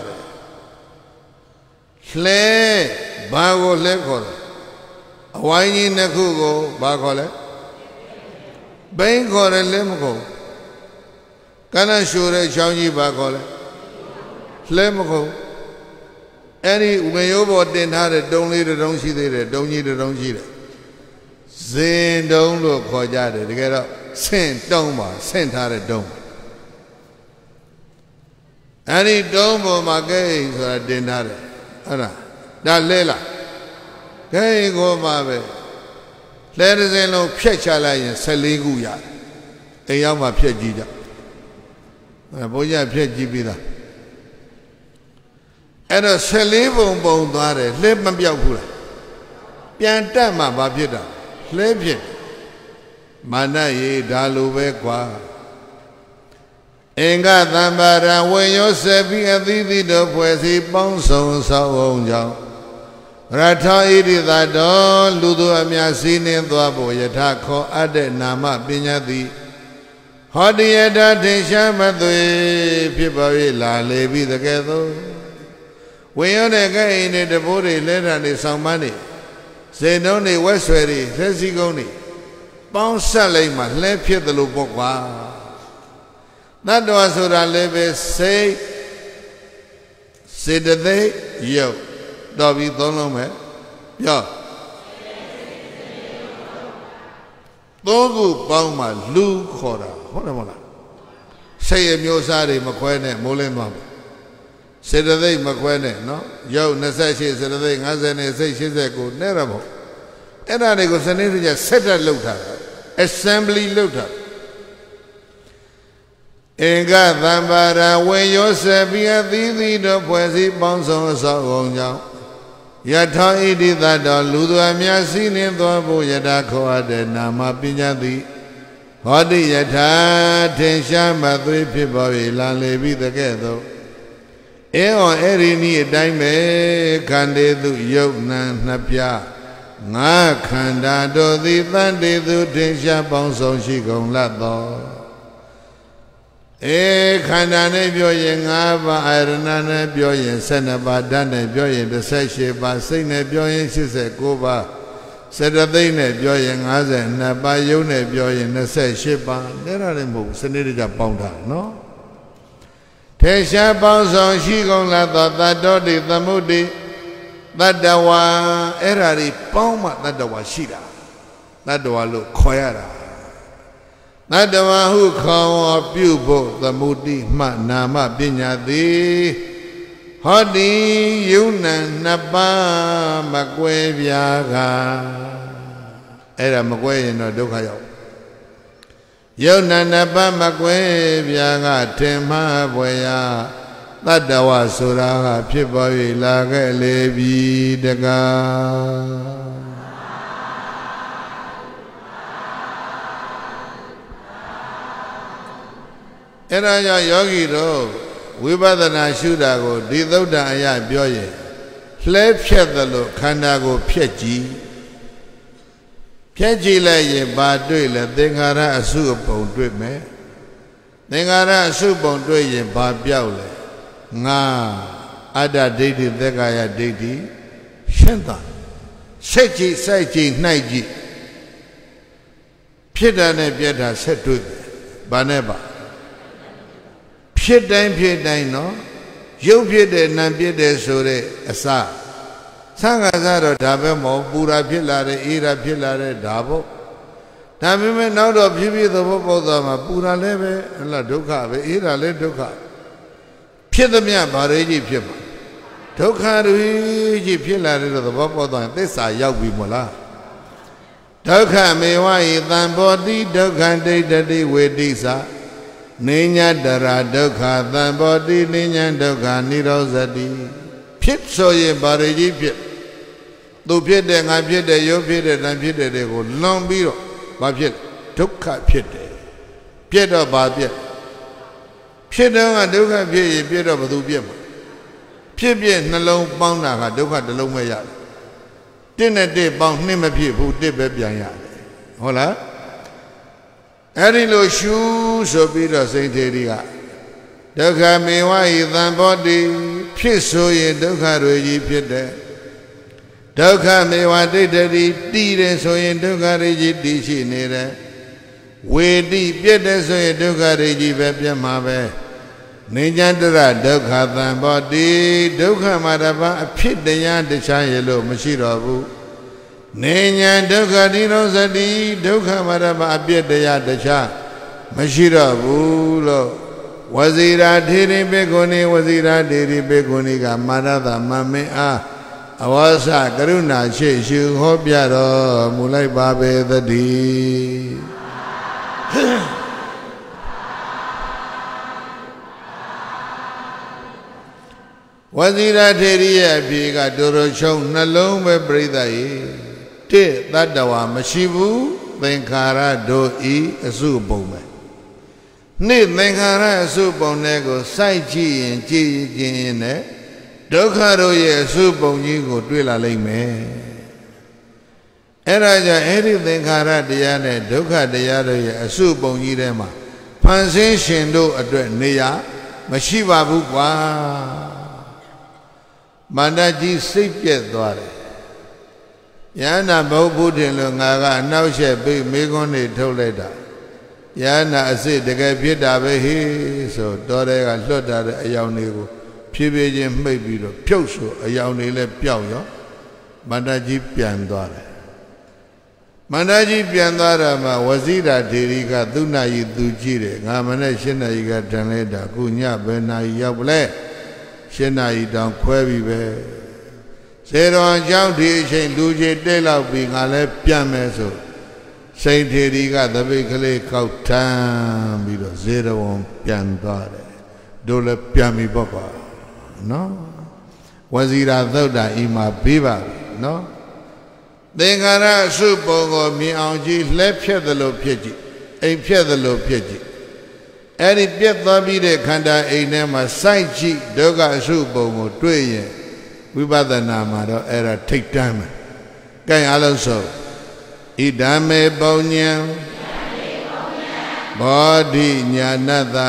Clay Bago Lekor. Hawaii Nakugo Bagole. Bang or a lemgo. Kana sure Changi Bagole. Lemgo. Any Mayobo didn't have it, don't need it, don't see it, don't need it, don't see it. Zen don't look Kojade to get up. Send Doma, send her a dome. Any dome of my gaze or I didn't have it. Anna. That Lela. Gay go my way. Let us know Piachala and Saliguya. A Yama Piagida. A boya Piagibida. And a Salivo Bondare, Lebma Biakula. Piantama Babida, Lebje. Manaye Dalubequa. Enga Dambara, when you say be a vivid pues he bonson so Rata iri that don Ludu Amiasini and Dwabo Yatako Ade Nama Binyadi Hodi Yada Tishamadui Pipavila Levi the Ghetto. We on again in the body letter and some money. Say no ni Westwary, Resigoni. Bounce Salima, left here the Lubokwa. That was what I live say. Say the day, yo. Davi Donome, ya. Dogu Bauma, Lu Kora, Honamola. Say a Musari Maquene, Molemam. Say the day Maquene, no? Yo, Nasashi said the thing, as an say she's a good Neramo. And I go send just set a luta, assembly luta. Enga Dambara, when you say be a didi, the poesy bonzo so Yata idi that Ludu Amiasin in Dwabo Yadako Ade Nama Pinyadi Hodi Yata Tensha Madri Pibavi Lanlevi the Ghetto Eo Erini Daime Kandedu Yognan Napia Nga Kanda Do the Bandedu Tensha Bonso Shikon Lato E Kandane Bioyen Ava Ironane Bioyen Senaba Dane Bioyen the Sesheba Sine Bioyen she said Goba said a thing Bioyen Azen Nabayone Bioyen the Sesheba there are the moves and it is a bounda no Tesha Bonson Shikon Lato that Dodi the Moody that Dawa Erari Poma that Dawa Shida that Dawa look Koyara That the one who call a pupil, the Mudi Nama Binyadi Hodi Yunan Naba Magweviaga Era Magwe no Dukayo Yunan Naba Magweviaga Tema Boya That the Wasura Piboy Laga Levi Dega Era yogi ro Vibhadana Shuddha go Didauda Aya Byoye Flep Shed the Lo Kanda go Pyeji ဖြတ်ကြည့်လိုက်ရင်ဘာတွေ့လဲသင်္ခါရအစုအပုံတွေ့မယ်သင်္ခါရအစုပုံတွေ့ရင်ဘာပြောက်လဲငါအတ္တဒိဋ္ဌိသက်ကာယဒိဋ္ဌိရှင်းတာစိတ်ကြည့်စိုက်ကြည့်နှိုက်ကြည့်ဖြစ်တာနဲ့ပြတ်တာဆက်တွေ့တယ်ဘာနဲ့ပါဖြစ်တိုင်းဖြစ်တိုင်းနော်ရုပ်ဖြစ်တယ်နာမ်ဖြစ်တယ်ဆိုတဲ့အစသံဃာစားတော့ဒါပဲမဟုတ်ပူရာဖြစ်လာတယ်အေးရာဖြစ်လာတယ်ဒါပေါ့ဒါပေမဲ့နောက်တော့ဖြည်းဖြည်းသဘောပေါက်သွားမှာပူရာလည်းပဲဟလာဒုက္ခပဲအေးရာလည်းဒုက္ခဖြစ်သမျှဘာတွေကြီးဖြစ်မှာဒုက္ခတွေကြီးဖြစ်လာတဲ့သဘောပေါက်သွားရင်သစ္စာရောက်ပြီမို့လားဒုက္ခမေဝယိသံဘောတိဒုက္ခဒိဋ္ဌတိဝေတိသနိညာတရာဒုက္ခသံဘောတိနိညာဒုက္ခនិရောဇတိဖြစ်ဆိုရင်ဘာတွေကြီးဖြစ်သူဖြစ်တယ်ငါဖြစ်တယ်ရုပ်ဖြစ်တယ်နာမ်ဖြစ်တယ်တွေကိုလွန်ပြီးတော့ဘာဖြစ်ဒုက္ခဖြစ်တယ်ပြည့်တော့ဘာပြည့်ဖြစ်တော့ကဒုက္ခဖြစ်ရင်ပြည့်တော့ဘယ်သူပြည့်မှာဖြစ်ပြည့်နှလုံးပေါင်းတာကဒုက္ခတစ်လုံးပဲရတယ်တစ်နဲ့တစ်ပေါင်းနှစ်မဖြစ်ဘူးတစ်ပဲပြန်ရတယ်ဟုတ်လားအဲ့ဒီလိုရှုဆိုပြီးတော့စိတ်ထေရီကဒုက္ခမေဝဟိသံဘောတိဖြစ်ဆိုရင်ဒုက္ခတွေကြီးဖြစ်တယ်ဒုက္ခမေဝဒိဋ္ဌတိတည်တယ်ဆိုရင်ဒုက္ခတွေကြီးတည်ရှိနေတယ်ဝေတိပြည့်တယ်ဆိုရင်ဒုက္ခတွေကြီးပဲပြတ်မှာပဲနိညာတရဒုက္ခသံဘောတိဒုက္ခမှာတပါအဖြစ်တရားတခြားရလို့မရှိတော့ဘူးနိညာဒုက္ခនិရောဇတိဒုက္ခမှာတပါအပြစ်တရားတခြားမရှိတော့ဘူးလို့ဝဇိရာထေရိဘေကုဏီဝဇိရာထေရိဘေကုဏီကမာရသမမင်းအားအဝါစကရုဏာရှိရှုဟောပြတော်မူလိုက်ပါပေသတည်းဝဇိရာထေရိရဲ့အဖြေကတော်တော်ချုံနှလုံးပဲပြိဿရေတစ်တတ္တဝါမရှိဘူးသင်္ခါရတို့ဤအစုပုံပဲနေ့သင်္ခါရအစုပုံတွေကိုစိုက်ကြည့်ရင်ကြည်ကြည်ရင်နဲ့ဒုက္ခတို့ရဲ့အစုပုံကြီးကိုတွေ့လာလိမ့်မယ်အဲ့ဒါကြောင့်အဲ့ဒီသင်္ခါရတရားနဲ့ဒုက္ခတရားတို့ရဲ့အစုပုံကြီးထဲမှာဖန်ဆင်းရှင်တို့အတွက်နေရာမရှိပါဘူးကွာမန္တကြီးစိတ်ပြက်သွားတယ်ယန္နာဘုဘုဒ္ဓင်လို့ငါကအနောက်ရှက်ပြီးမိကွန်းနေထုတ်လိုက်တာယန္နာအစစ်တကယ်ဖြစ်တာပဲဟေးဆိုတော်တဲ့ကလွတ်တာတဲ့အယောင်တွေကိုဖြည်းဖြည်းချင်းမှိတ်ပြီးတော့ဖြုတ်ဆိုအယောင်တွေလည်းပျောက်ရောမန္တကြီးပြန်သွားတယ်မန္တကြီးပြန်သွားတာမှဝဇိရာထေရီကသူ့နာယီသူကြည့်တယ်ငါမနဲ့ရှင်းနာယီကတန်လဲတာခုညဘယ်နာယီရောက်ပလဲရှင်းနာယီတောင်ခွဲပြီပဲစေတော်အကြောင်းဒီအချိန်လူကြီးတိတ်လောက်ပြီးငါလည်းပြန်မယ်ဆိုစိန်ထေရီကသပိတ်ကလေးကောက်ထမ်းပြီးတော့ဇေရဝံပြန်သွားတယ်တို့လည်းပြန်ပြီပေါ့ကွာနော်ဝဇိရာသုတ်တာဤမှာပြီးပါပြီနော်သင်္ခါရအစုပုံကိုမြင်အောင်ကြည့်လှဲဖြတ်သလိုဖြစ်ကြည့်အိမ်ဖြတ်သလိုဖြစ်ကြည့်အဲ့ဒီပြတ်သွားပြီးတဲ့ခန္ဓာအိမ်ထဲမှာစိုက်ကြည့်ဒုက္ခအစုပုံကိုတွေ့ရင်ဝိပဿနာမှာတော့အဲ့ဒါထိတ်တမ်းမယ်။ကဲအားလုံးဆိုဣဒံမေပုံညံဘောဓိညာဏတ္တ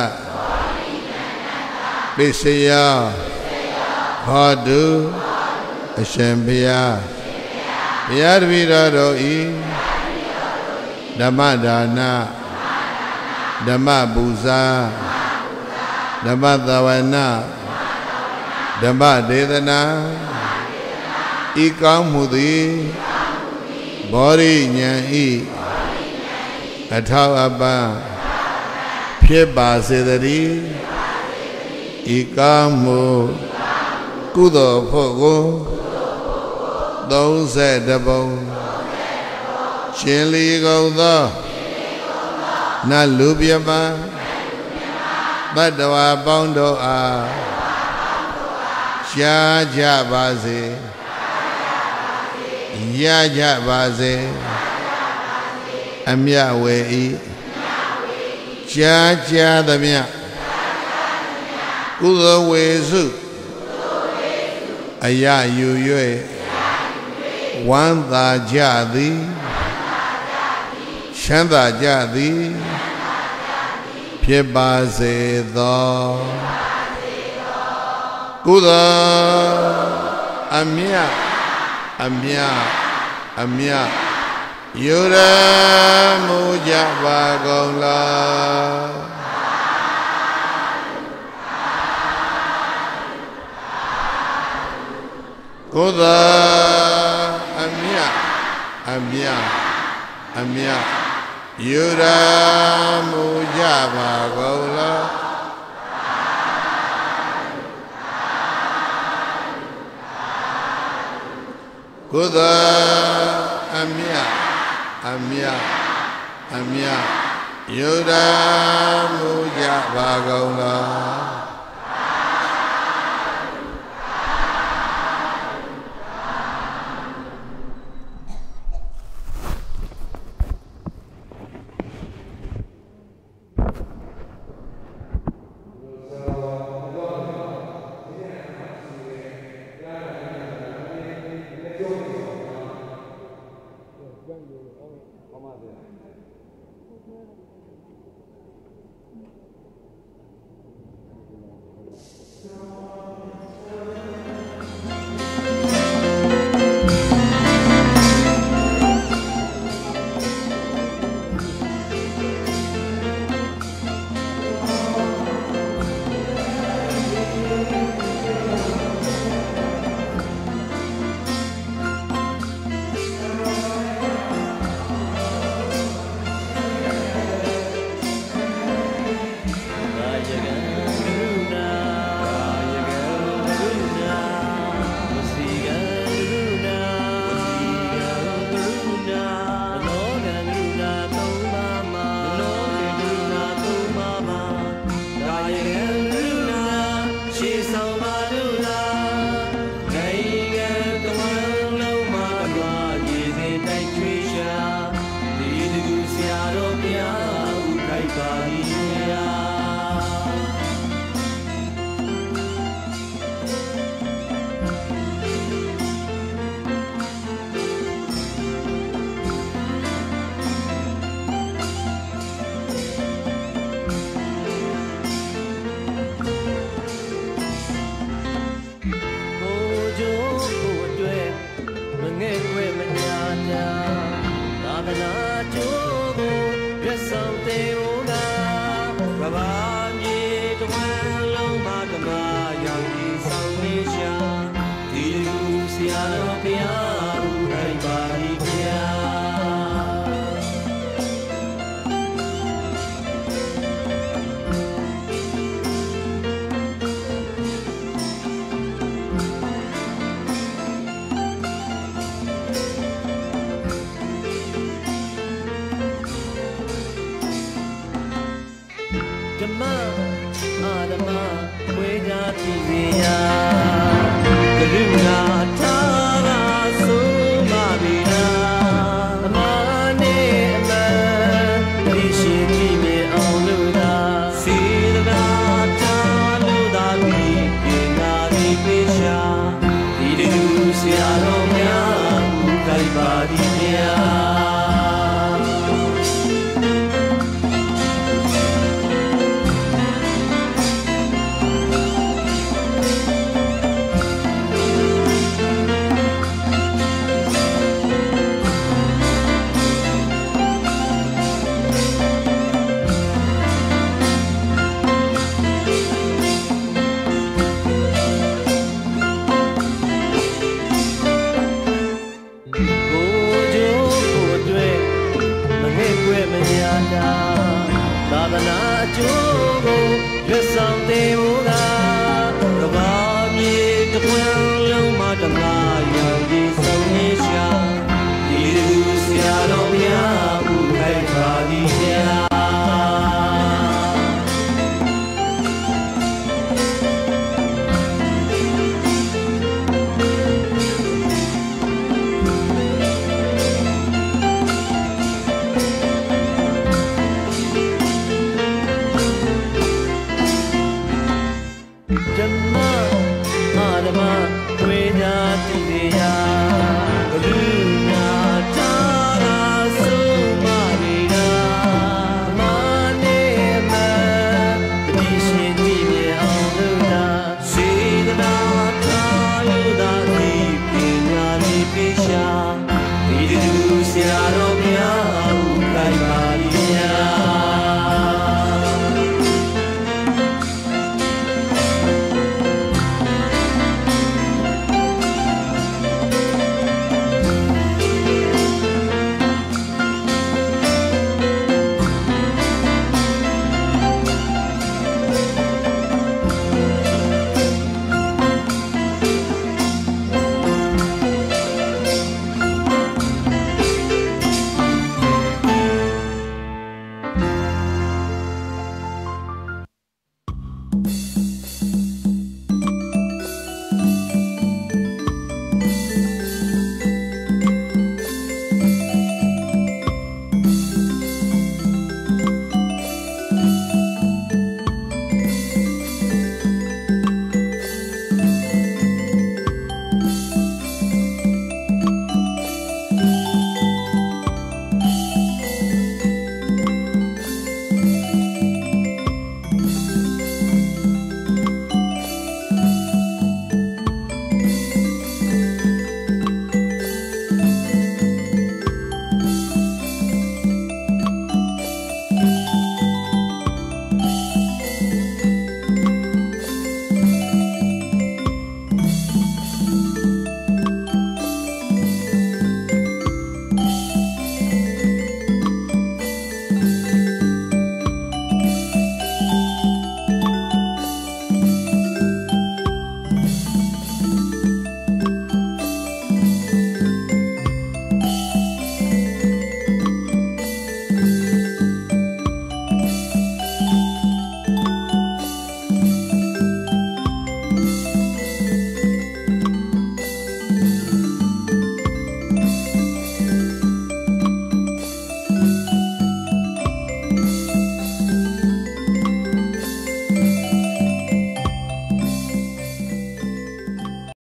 ပိစယဟောတုအရှင်ဘုရားဘုရားတပည့်တော်တို့ဤဓမ္မဒါနဓမ္မပူဇာဓမ္မသဝနာဓမ္မဒေသနာဤကောင်းမှုသည်ဘောရိညာဤအထောက်အပံ့ဖြစ်ပါစေတည်းဤကောင်းမှုကုသိုလ်ဖို့ကိုသုံးဆယ်တပုံရှင်လီကုန်သောနတ်လူပြမဘတ်တော်ပေါင်းတို့အားရှားကြပါစေရကြပါစေအမြဝေဤရှားကြသမျှကုသိုလ်ဝေစုအယယူ၍ဝမ်းသာကြသည်ချမ်းသာကြသည်ဖြစ်ပါစေသောကုသိုလ်အမြတ်အမြတ်အမြတ်ယူရမူကြပါကုန်လားကုသိုလ်အမြတ်အမြတ်အမြတ်ယူရမူကြပါကုန်လားကုသိုလ်အမြတ်အမြတ်အမြတ်ယူရမူကြပါကုန်လား Adama, we got to be a